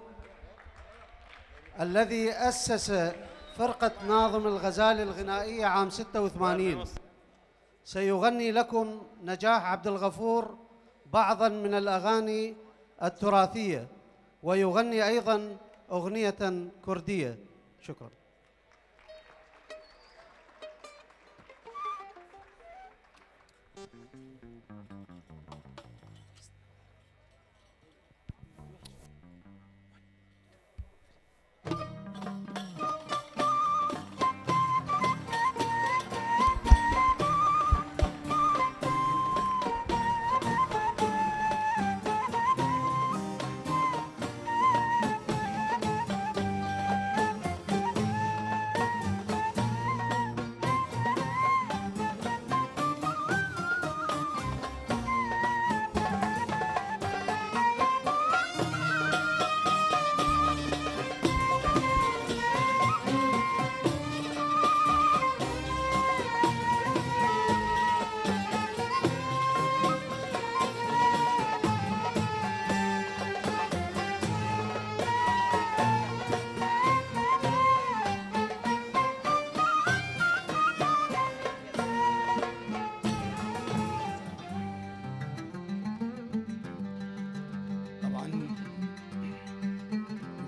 الذي أسس فرقة ناظم الغزالي الغنائية عام ستة وثمانين. سيغني لكم نجاح عبد الغفور بعضاً من الأغاني التراثية، ويغني أيضاً أغنية كردية. شكراً.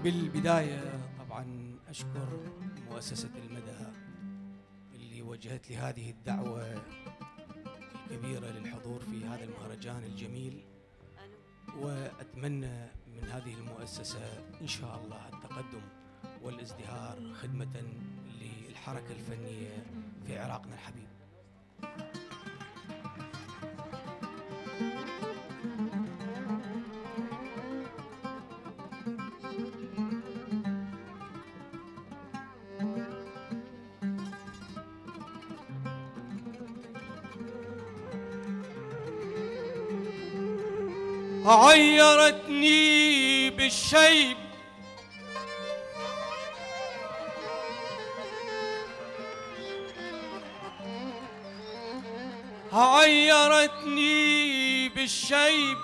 بالبداية طبعا أشكر مؤسسة المدى اللي وجهت لي هذه الدعوة الكبيرة للحضور في هذا المهرجان الجميل، وأتمنى من هذه المؤسسة إن شاء الله التقدم والازدهار خدمة للحركة الفنية في عراقنا الحبيب. عيرتني بالشيب عيرتني بالشيب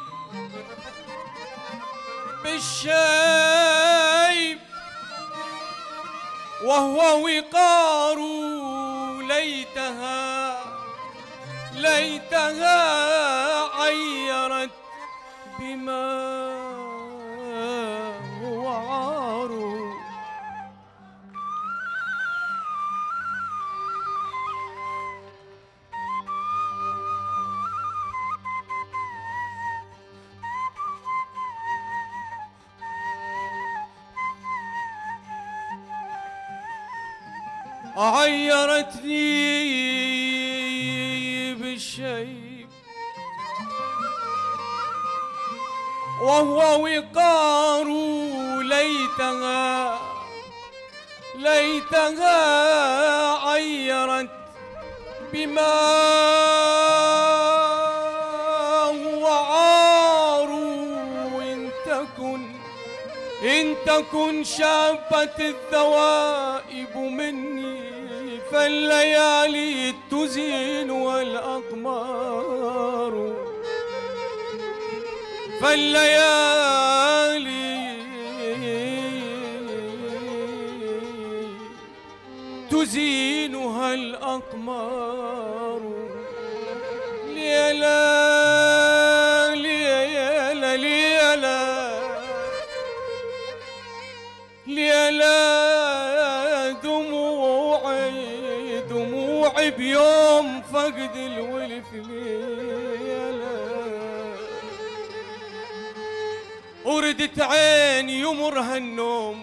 بالشيب وهو وقار ليتها ليتها عيرت بما هو عار. عيرتني بالشيب وهو وقار ليتها ليتها عيرت بما هو عار. إن تكن إن تكن شابت الذوائب مني فالليالي تزين والأقمار فالليالي تزينها الأقمار. ليلا ليلا ليلا ليلا دموعي دموعي بيوم فقد الولف. ليلا وردت عيني يمرها النوم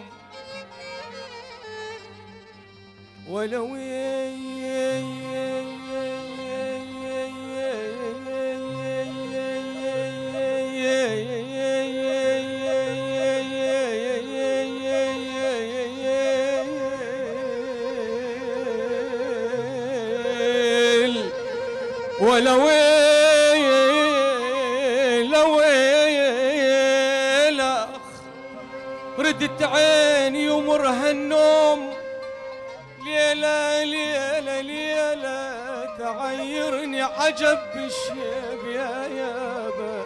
ولو ولو لو ردت عيني يمرها النوم. ليلة ليلة ليلة تعيرني عجب بالشيب يا يابا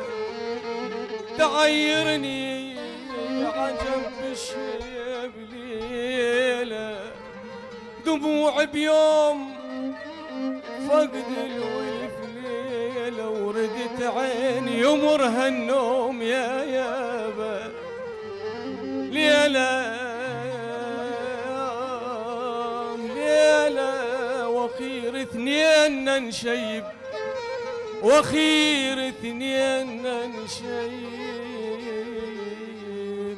تعيرني عجب بالشيب. ليلة دموع بيوم فقد الولف. ليلة وردت عيني يمرها النوم يا يابا. ليلة ليلة وخير اثنين نشيب وخير اثنين نشيب.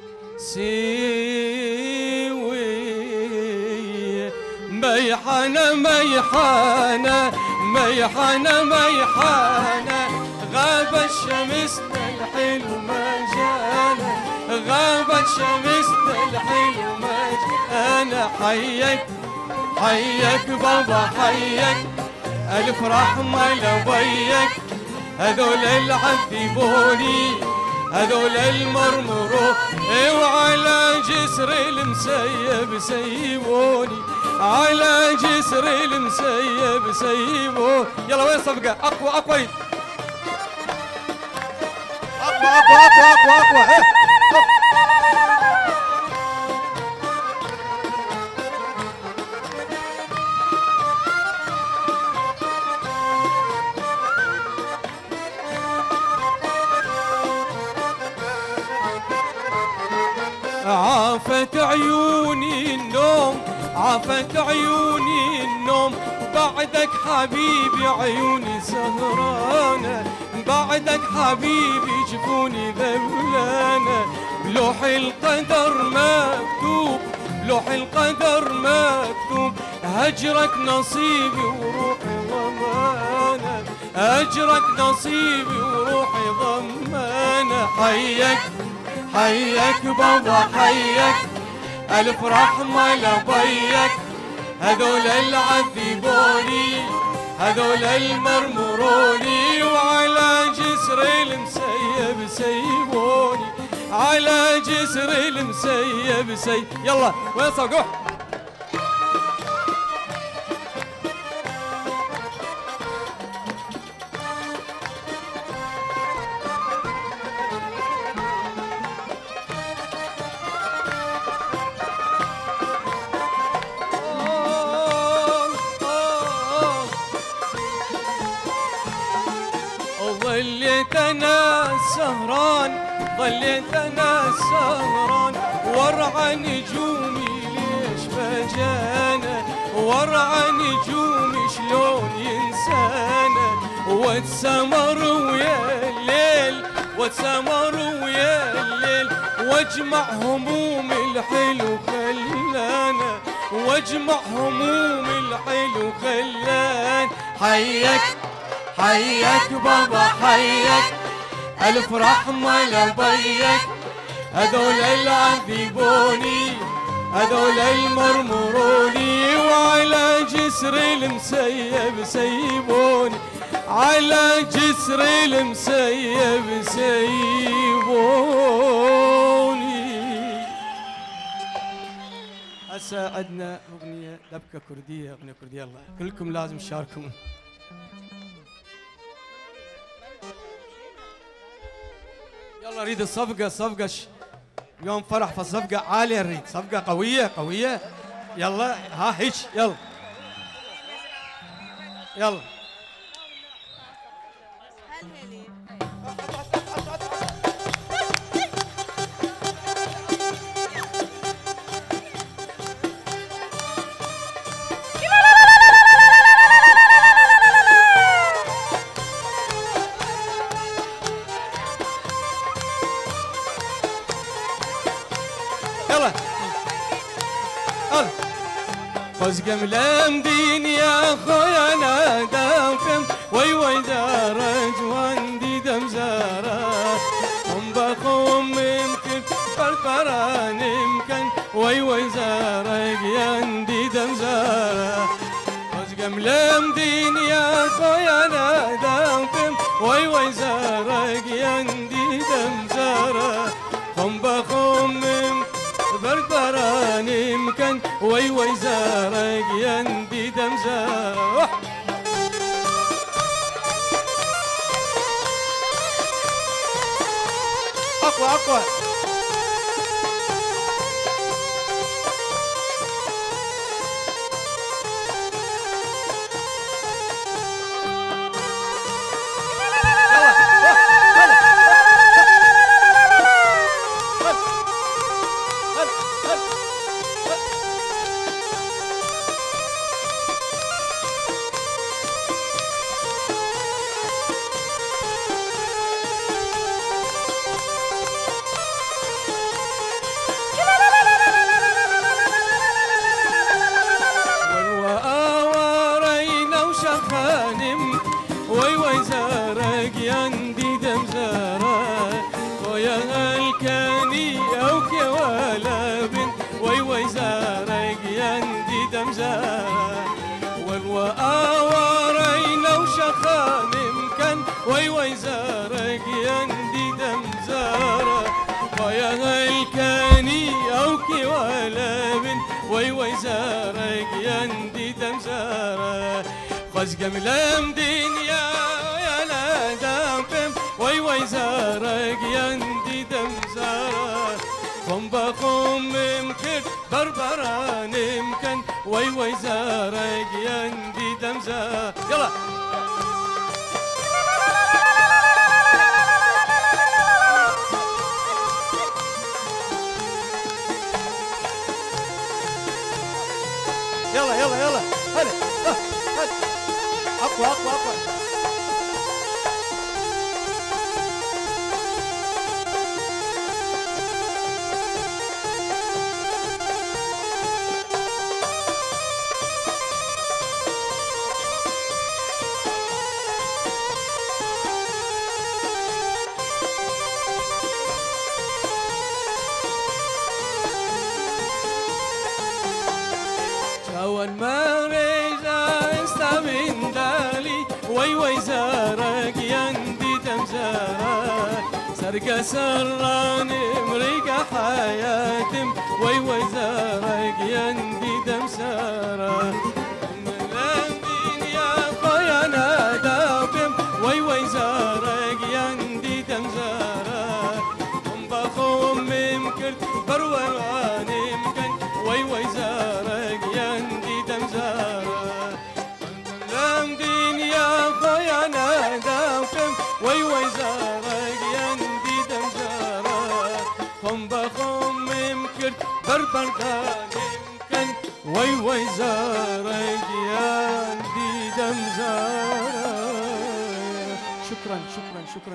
سيوي ميحانة ميحانة ميحانة ميحانة غاب الشمس الحلو ما جانا غابت شمس الحلو ما جانا. حيك حيك بابا حيك ألف رحمة لبيك هذول العذبوني هذول المرمرو وعلى جسر المسيب سيبوني على جسر المسيب سيبوني. يلا وين صفقة أقوى أقوى أقوى أقوى أقوى أقوى أقوى. عاف عافت عيوني النوم، عافت عيوني النوم، بعدك حبيبي عيوني سهرانة، بعدك حبيبي جفوني ذلانة، بلوح القدر مكتوب، بلوح القدر مكتوب، هجرك نصيبي وروحي ضمانة، هجرك نصيبي وروحي ضمانة. حيك حيك بابا حيك، ألف رحمة لبيك، هذول العذبوني، هذول المرمروني، وعلى جسر المسيب سيبوني، على جسر المسيب سيب. يلا وين صقوح؟ ظليت انا سهران، ظليت انا سهران، ورعى نجومي ليش فجانا، ورعى نجومي شلون ينسانا، واتسمر ويا الليل، واتسمر ويا الليل، واجمع هموم الحلو خلانا، واجمع هموم الحلو خلان. حيك حيك بابا حيك، ألف رحمة لبيك، هذول العذبوني، هذول المرمروني، وعلى جسر المسيب سيبوني، على جسر المسيب سيبوني. هسه عندنا أغنية دبكة كردية، أغنية كردية، يلا كلكم لازم تشاركون. يلا اريد الصفقة، صفقة اليوم فرح، فالصفقة عالية نريد، صفقة قوية قوية. يلا ها هيك يلا يلا فزقم لمدين يا خويا انا دافم، وي وي دارج واندي دمزارة، ام بخوم يمكن فرفران يمكن، وي وي زارق يندي دمزارة. فزقم لمدين يا خويا انا دافم، وي وي زارق يندي دمزارة، ام بخوم بربران يمكن، وي وي زارق يندي دمزارة. اقوى اقوى وي وي زارق يندي دمزارة، ويا الكاني اوكي ولا بن، وي وي زارق يندي دمزارة. فزقم لمدين يا يا لا دافم، وي وي زارق يندي دمزارة، قم بقوم ممكن بربران يمكن، وي وي زارق يندي دمزارة. يلا يلا يلا يلا هلا آه، هلا اقوى اقوى اقوى. شاون ما ريجا استمين دالي وي وي زارك يندي تمزارك سرقة سران مريقة حياتم وي وي زارك يندي تمزارك ملندين يا خويا ناداكم وي وي زارك يندي تمزارك هم بخوم ممكن بروان يمكن وي وي زارك يندي تمزارك ملندين يا خويا ناداكم وي وي زارك يندي تمزارك هم بخوم ممكن بربردان يمكن وي وي زارك يندي تمزارك. شكرا شكرا شكرا.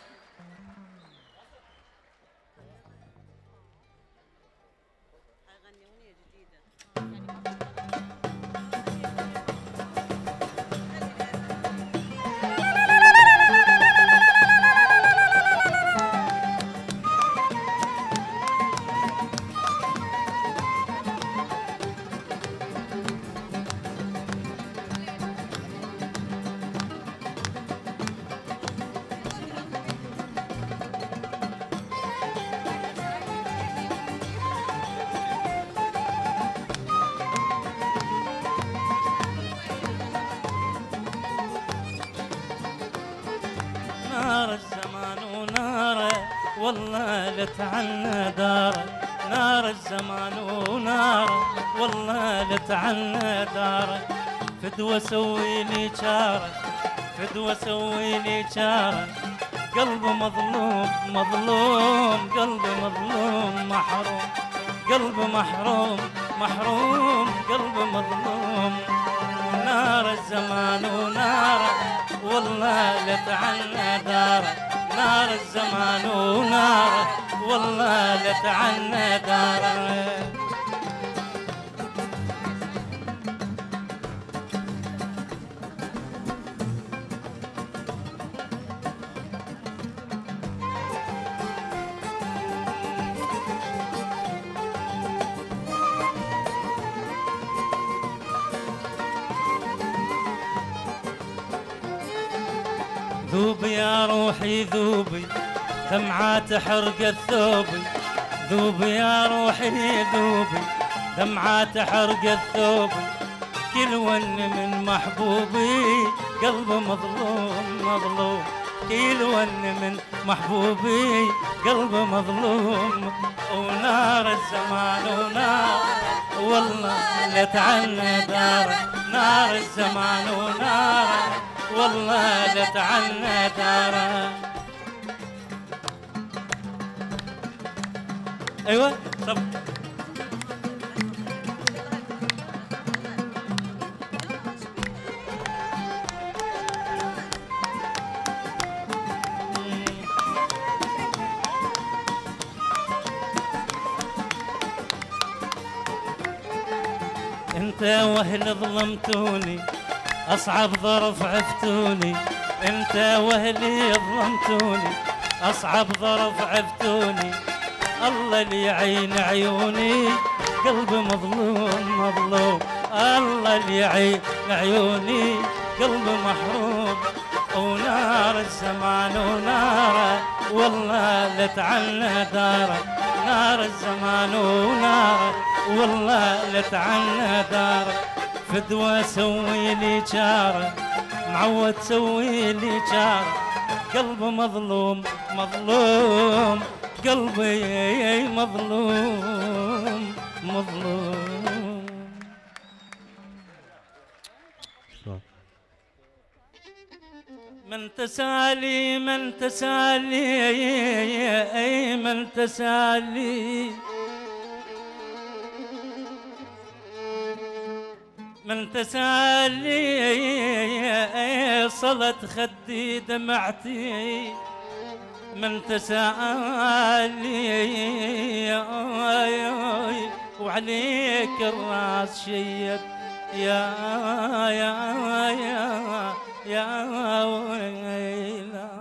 نار الزمان وناره والله لتعلى داره، نار الزمان وناره والله لتعلى داره، فدوى سوي لي شاره فدوى سوي لي شاره، قلب مظلوم مظلوم قلب مظلوم محروم، قلب محروم محروم قلب مظلوم. نار الزمان وناره والله لتعنى داره، نار الزمان وناره والله لتعنى داره. ذوبي يا روحي ذوبي دمعات حرقت ثوبي، ذوبي يا روحي ذوبي دمعات حرقت ثوبي، كل ون من محبوبي قلب مظلوم مظلوم، كل ون من محبوبي قلب مظلوم. ونار الزمان ونار والله لتعنى داره، نار الزمان ونار والله لتعنى داره. ايوه طب انت واهل ظلمتوني أصعب ظرف عفتوني، أنت وأهلي ظلمتوني أصعب ظرف عفتوني، الله اللي يعين عيوني قلب مظلوم مظلوم، الله اللي يعين عيوني قلب محروم. ونار الزمان وناره والله لتعنى داره، نار الزمان وناره والله لتعنى داره، فدوى سوي لي جاره معود سوي لي جاره، قلب مظلوم مظلوم قلبي مظلوم مظلوم. من تسالي من تسالي اي من تسالي من تسالي صلت خدي دمعتي، من تسالي وعليك الراس شيب يا يا يا يا ويلا.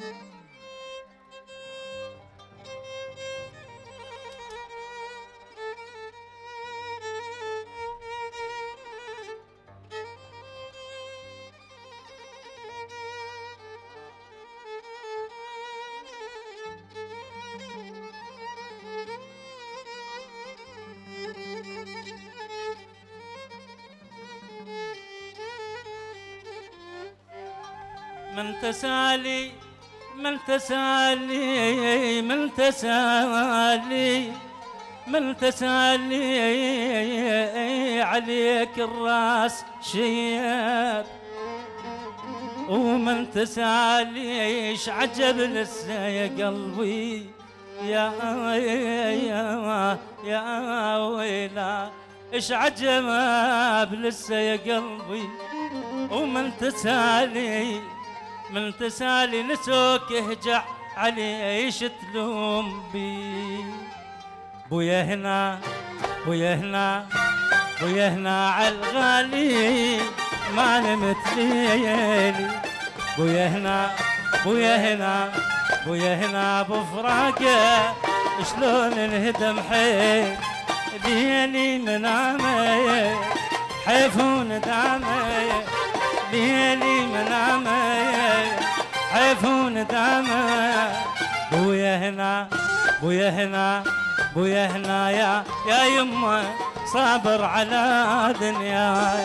من تسالي من تسالي من تسالي من تسالي عليك الراس شياب، ومن تسالي ايش عجب لسه يا قلبي يا يا يا ويلا، ايش عجب لسه يا قلبي. ومن تسالي من تسالي نسوك اهجع عليش تلوم بي. بويا هنا بويا هنا بويا هنا عالغالي ما نمت ليالي. بويا هنا بويا هنا بويا هنا بفراقه شلون انهدم حيل ليالي منامي حيف وندامي ليالي منامي حيف وندامي. بويا هنا بويا هنا بويا هنا يا يا يمه صابر على دنياي.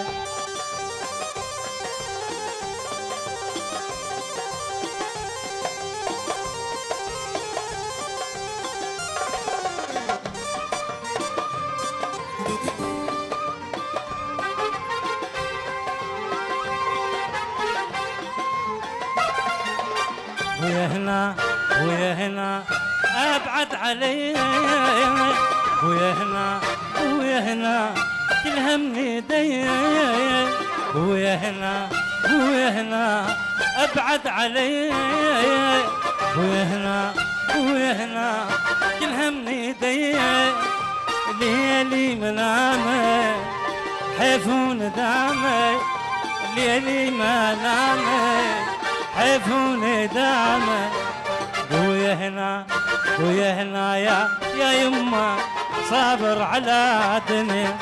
بويا هنا بويا هنا ابعد علي. بويا هنا بويا هنا تلهمني دي. بويا هنا بويا هنا ابعد علي. بويا هنا بويا هنا تلهمني دي. ليلي منامي حيف وندامي ليلي منامي حيف وندامي. بويا هنا بويا هنا يا يا يمه صابر على دنيا.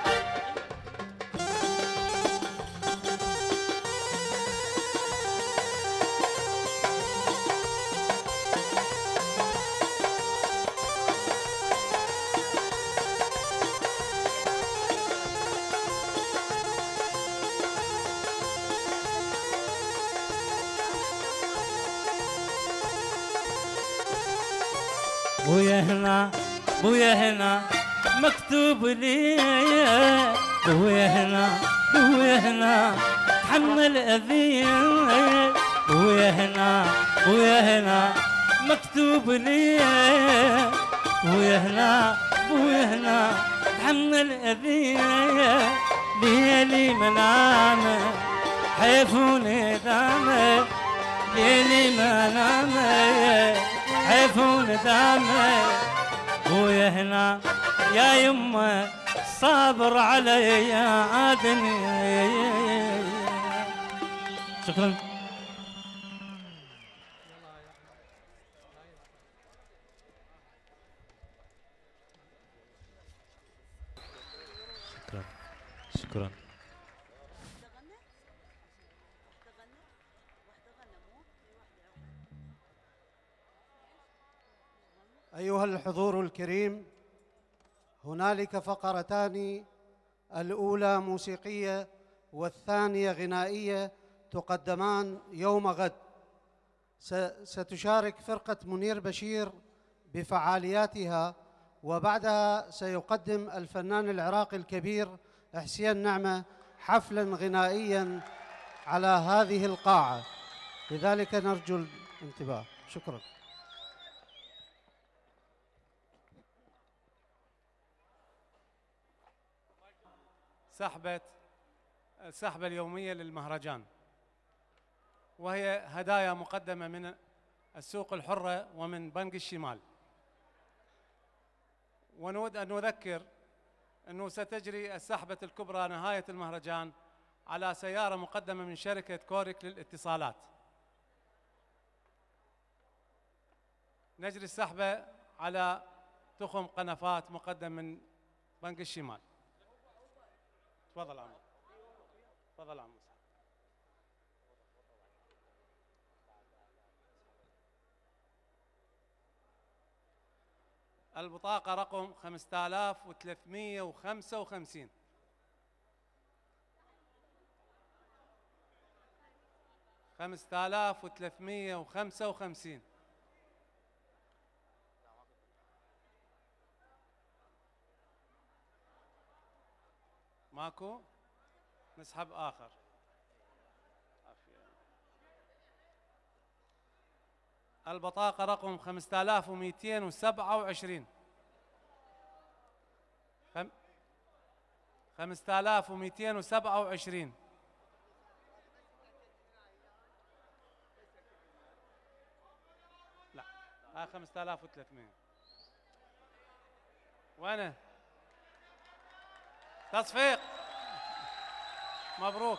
بويا هنا بويا هنا مكتوب لي. بويا هنا بويا هنا تحمل أذية. بويا هنا بويا هنا مكتوب لي. بويا هنا بويا هنا تحمل أذية. ليلي منامي حيف وندامي ليلي منامي حيف وندامي. بويا هنا يا يمه صابر علي يا دنيا. شكرا. شكرا شكرا. أيها الحضور الكريم، هنالك فقرتان، الأولى موسيقية والثانية غنائية تقدمان يوم غد. ستشارك فرقة منير بشير بفعالياتها، وبعدها سيقدم الفنان العراقي الكبير حسين نعمة حفلا غنائيا على هذه القاعة، لذلك نرجو الانتباه. شكرا. سحبت السحبة اليومية للمهرجان، وهي هدايا مقدمة من السوق الحرة ومن بنك الشمال. ونود أن نذكر أنه ستجري السحبة الكبرى نهاية المهرجان على سيارة مقدمة من شركة كوريك للاتصالات. نجري السحبة على تخم قنفات مقدم من بنك الشمال. تفضل عمو. تفضل عمو. البطاقة رقم خمسة آلاف وثلاثمئة وخمسة وخمسين. خمسة آلاف وثلاثمئة وخمسة وخمسين. ماكو؟ نسحب آخر. البطاقة رقم خمسة آلاف ومئتين وسبعة وعشرين. خم... خمسة آلاف ومئتين وسبعة وعشرين. لا ها خمسة آلاف وثلاثمئة. وأنا تصفيق. مبروك.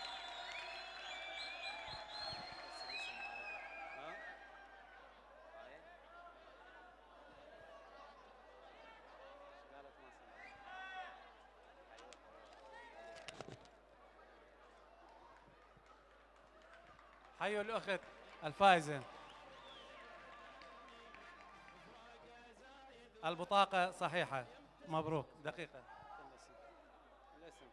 حيوا الأخت الفائزة. البطاقة صحيحة. مبروك. دقيقة. الاسم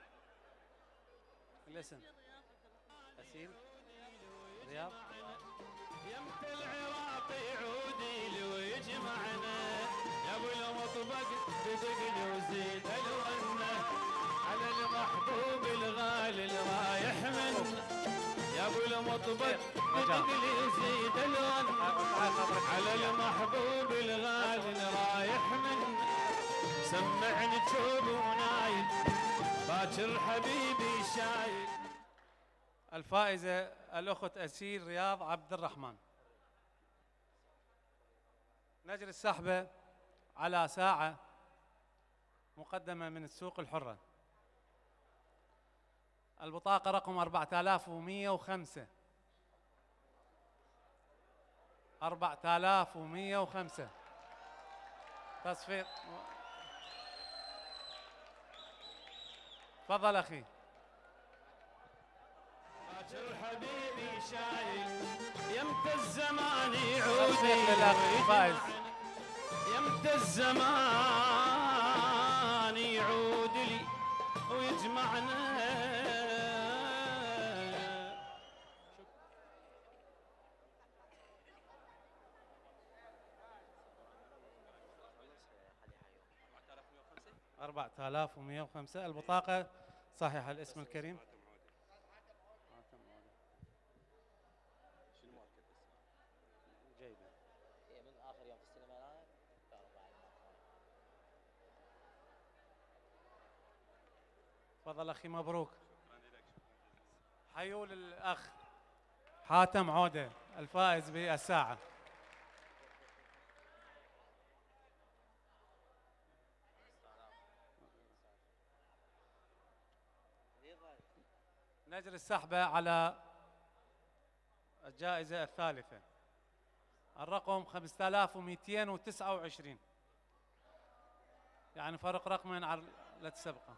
الاسم أسيل رياض. يمت العراق يعودي لي ويجمعنا يا ابو المطبق بدقني وزيد الونه على المحبوب الغالي اللي رايح من يا ابو المطبق بدقني وزيد الونه على المحبوب الغالي اللي رايح من سمعني تشوب ونايل باكر حبيبي شايل. الفائزة الأخت أسيل رياض عبد الرحمن. نجري السحبة على ساعة مقدمة من السوق الحرة. البطاقة رقم أربعة آلاف ومئة وخمسة. أربعة آلاف ومئة وخمسة. تصفيق. تفضل أخي. باكر حبيبي شايل يمت الزمان يعودي يمت الزمان يعود لي ويجمعنا أربعة آلاف ومئة وخمسة. البطاقة صحيحة. الاسم الكريم جيدة. من آخر يوم في السينما تفضل أخي. مبروك. حيوا للأخ حاتم عودة الفائز بالساعة. نجري السحبة على الجائزة الثالثة. الرقم خمسة آلاف ومئتين وتسعة وعشرين. يعني فرق رقمين على السابقة.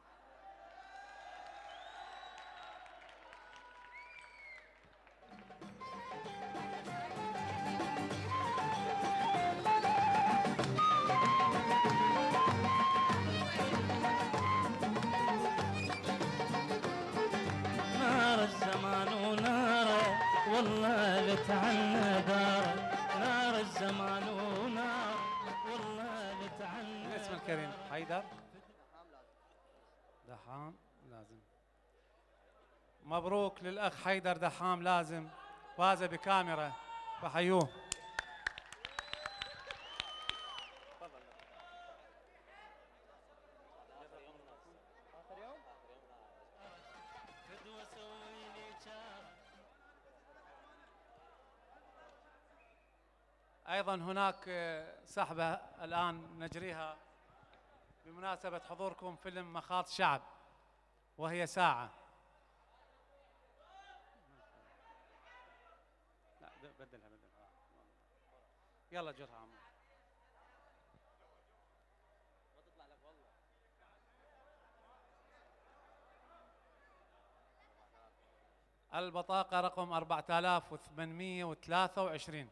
نار الزمان وناره والله لتعنى داره. نار الزمان ونار والله لتعنى. الاسم الكريم حيدر دحام لازم. مبروك للأخ حيدر دحام لازم، فاز بكاميرا فحيوه. أيضا هناك سحبة الآن نجريها بمناسبة حضوركم فيلم مخاض شعب، وهي ساعة. لا بدلها بدلها يلا جرها عمو. البطاقة رقم أربعة آلاف وثمانمئة وثلاثة وعشرين.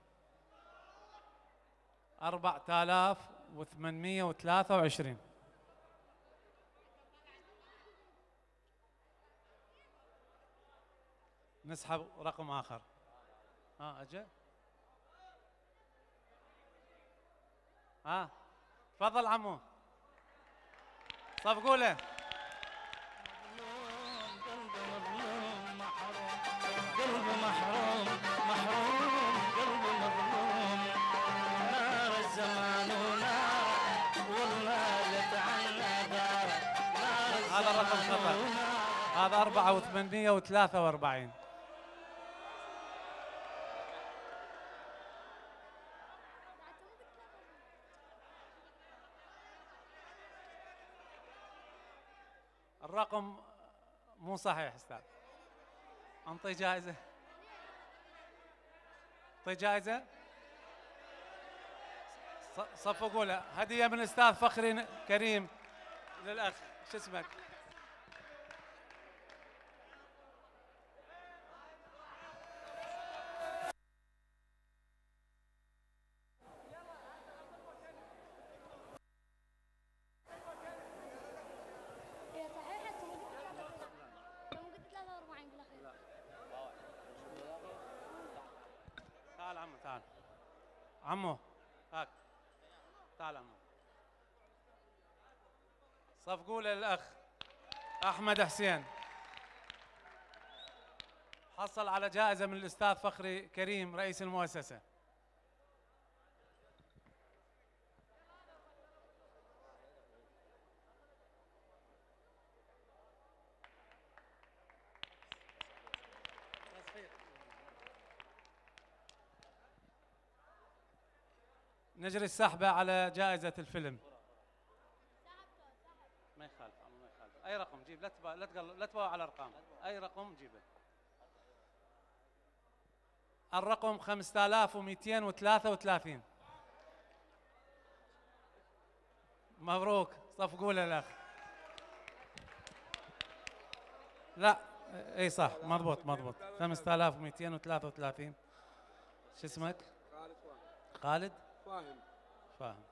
أربعة آلاف وثمانمئة وثلاثة وعشرين. نسحب رقم آخر. ها أجا. ها تفضل عمو. صفقوا له. قلبي محروم محروم قلبي مظلوم، نار الزمان ونار والله لتعنى دار. هذا الرقم خطأ، هذا أربعة وثمانمئة وثلاثة وأربعين. الرقم مو صحيح استاذ. انطي جائزة. انطي جائزة. صفقوا له هدية من الاستاذ فخري كريم للاخ شو اسمك؟ تعال عمو تعال. عمو هاك تعال عمو. صفقوا للأخ أحمد حسين، حصل على جائزة من الأستاذ فخري كريم رئيس المؤسسة. نجري السحبة على جائزة الفيلم. ما يخالف عمو ما يخالف. أي رقم جيب، لا تبا لا تقل لا تبا على أرقام، أي رقم جيبه. الرقم خمسة آلاف ومئتين وثلاثة وثلاثين. مبروك صفقوا له الأخ. لا اي صح مضبوط مضبوط. خمسة آلاف ومئتين وثلاثة وثلاثين. شو اسمك؟ خالد. خالد؟ فاهم فاهم.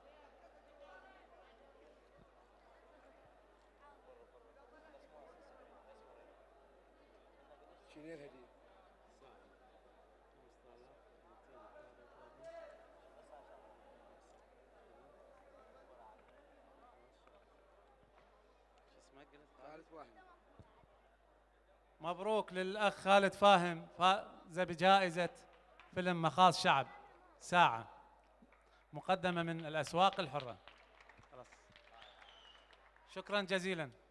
شنو الهدية؟ خالد فاهم. مبروك للأخ خالد فاهم، فاز بجائزة فيلم مخاض شعب ساعة مقدمة من الأسواق الحرة. خلاص. شكرا جزيلا.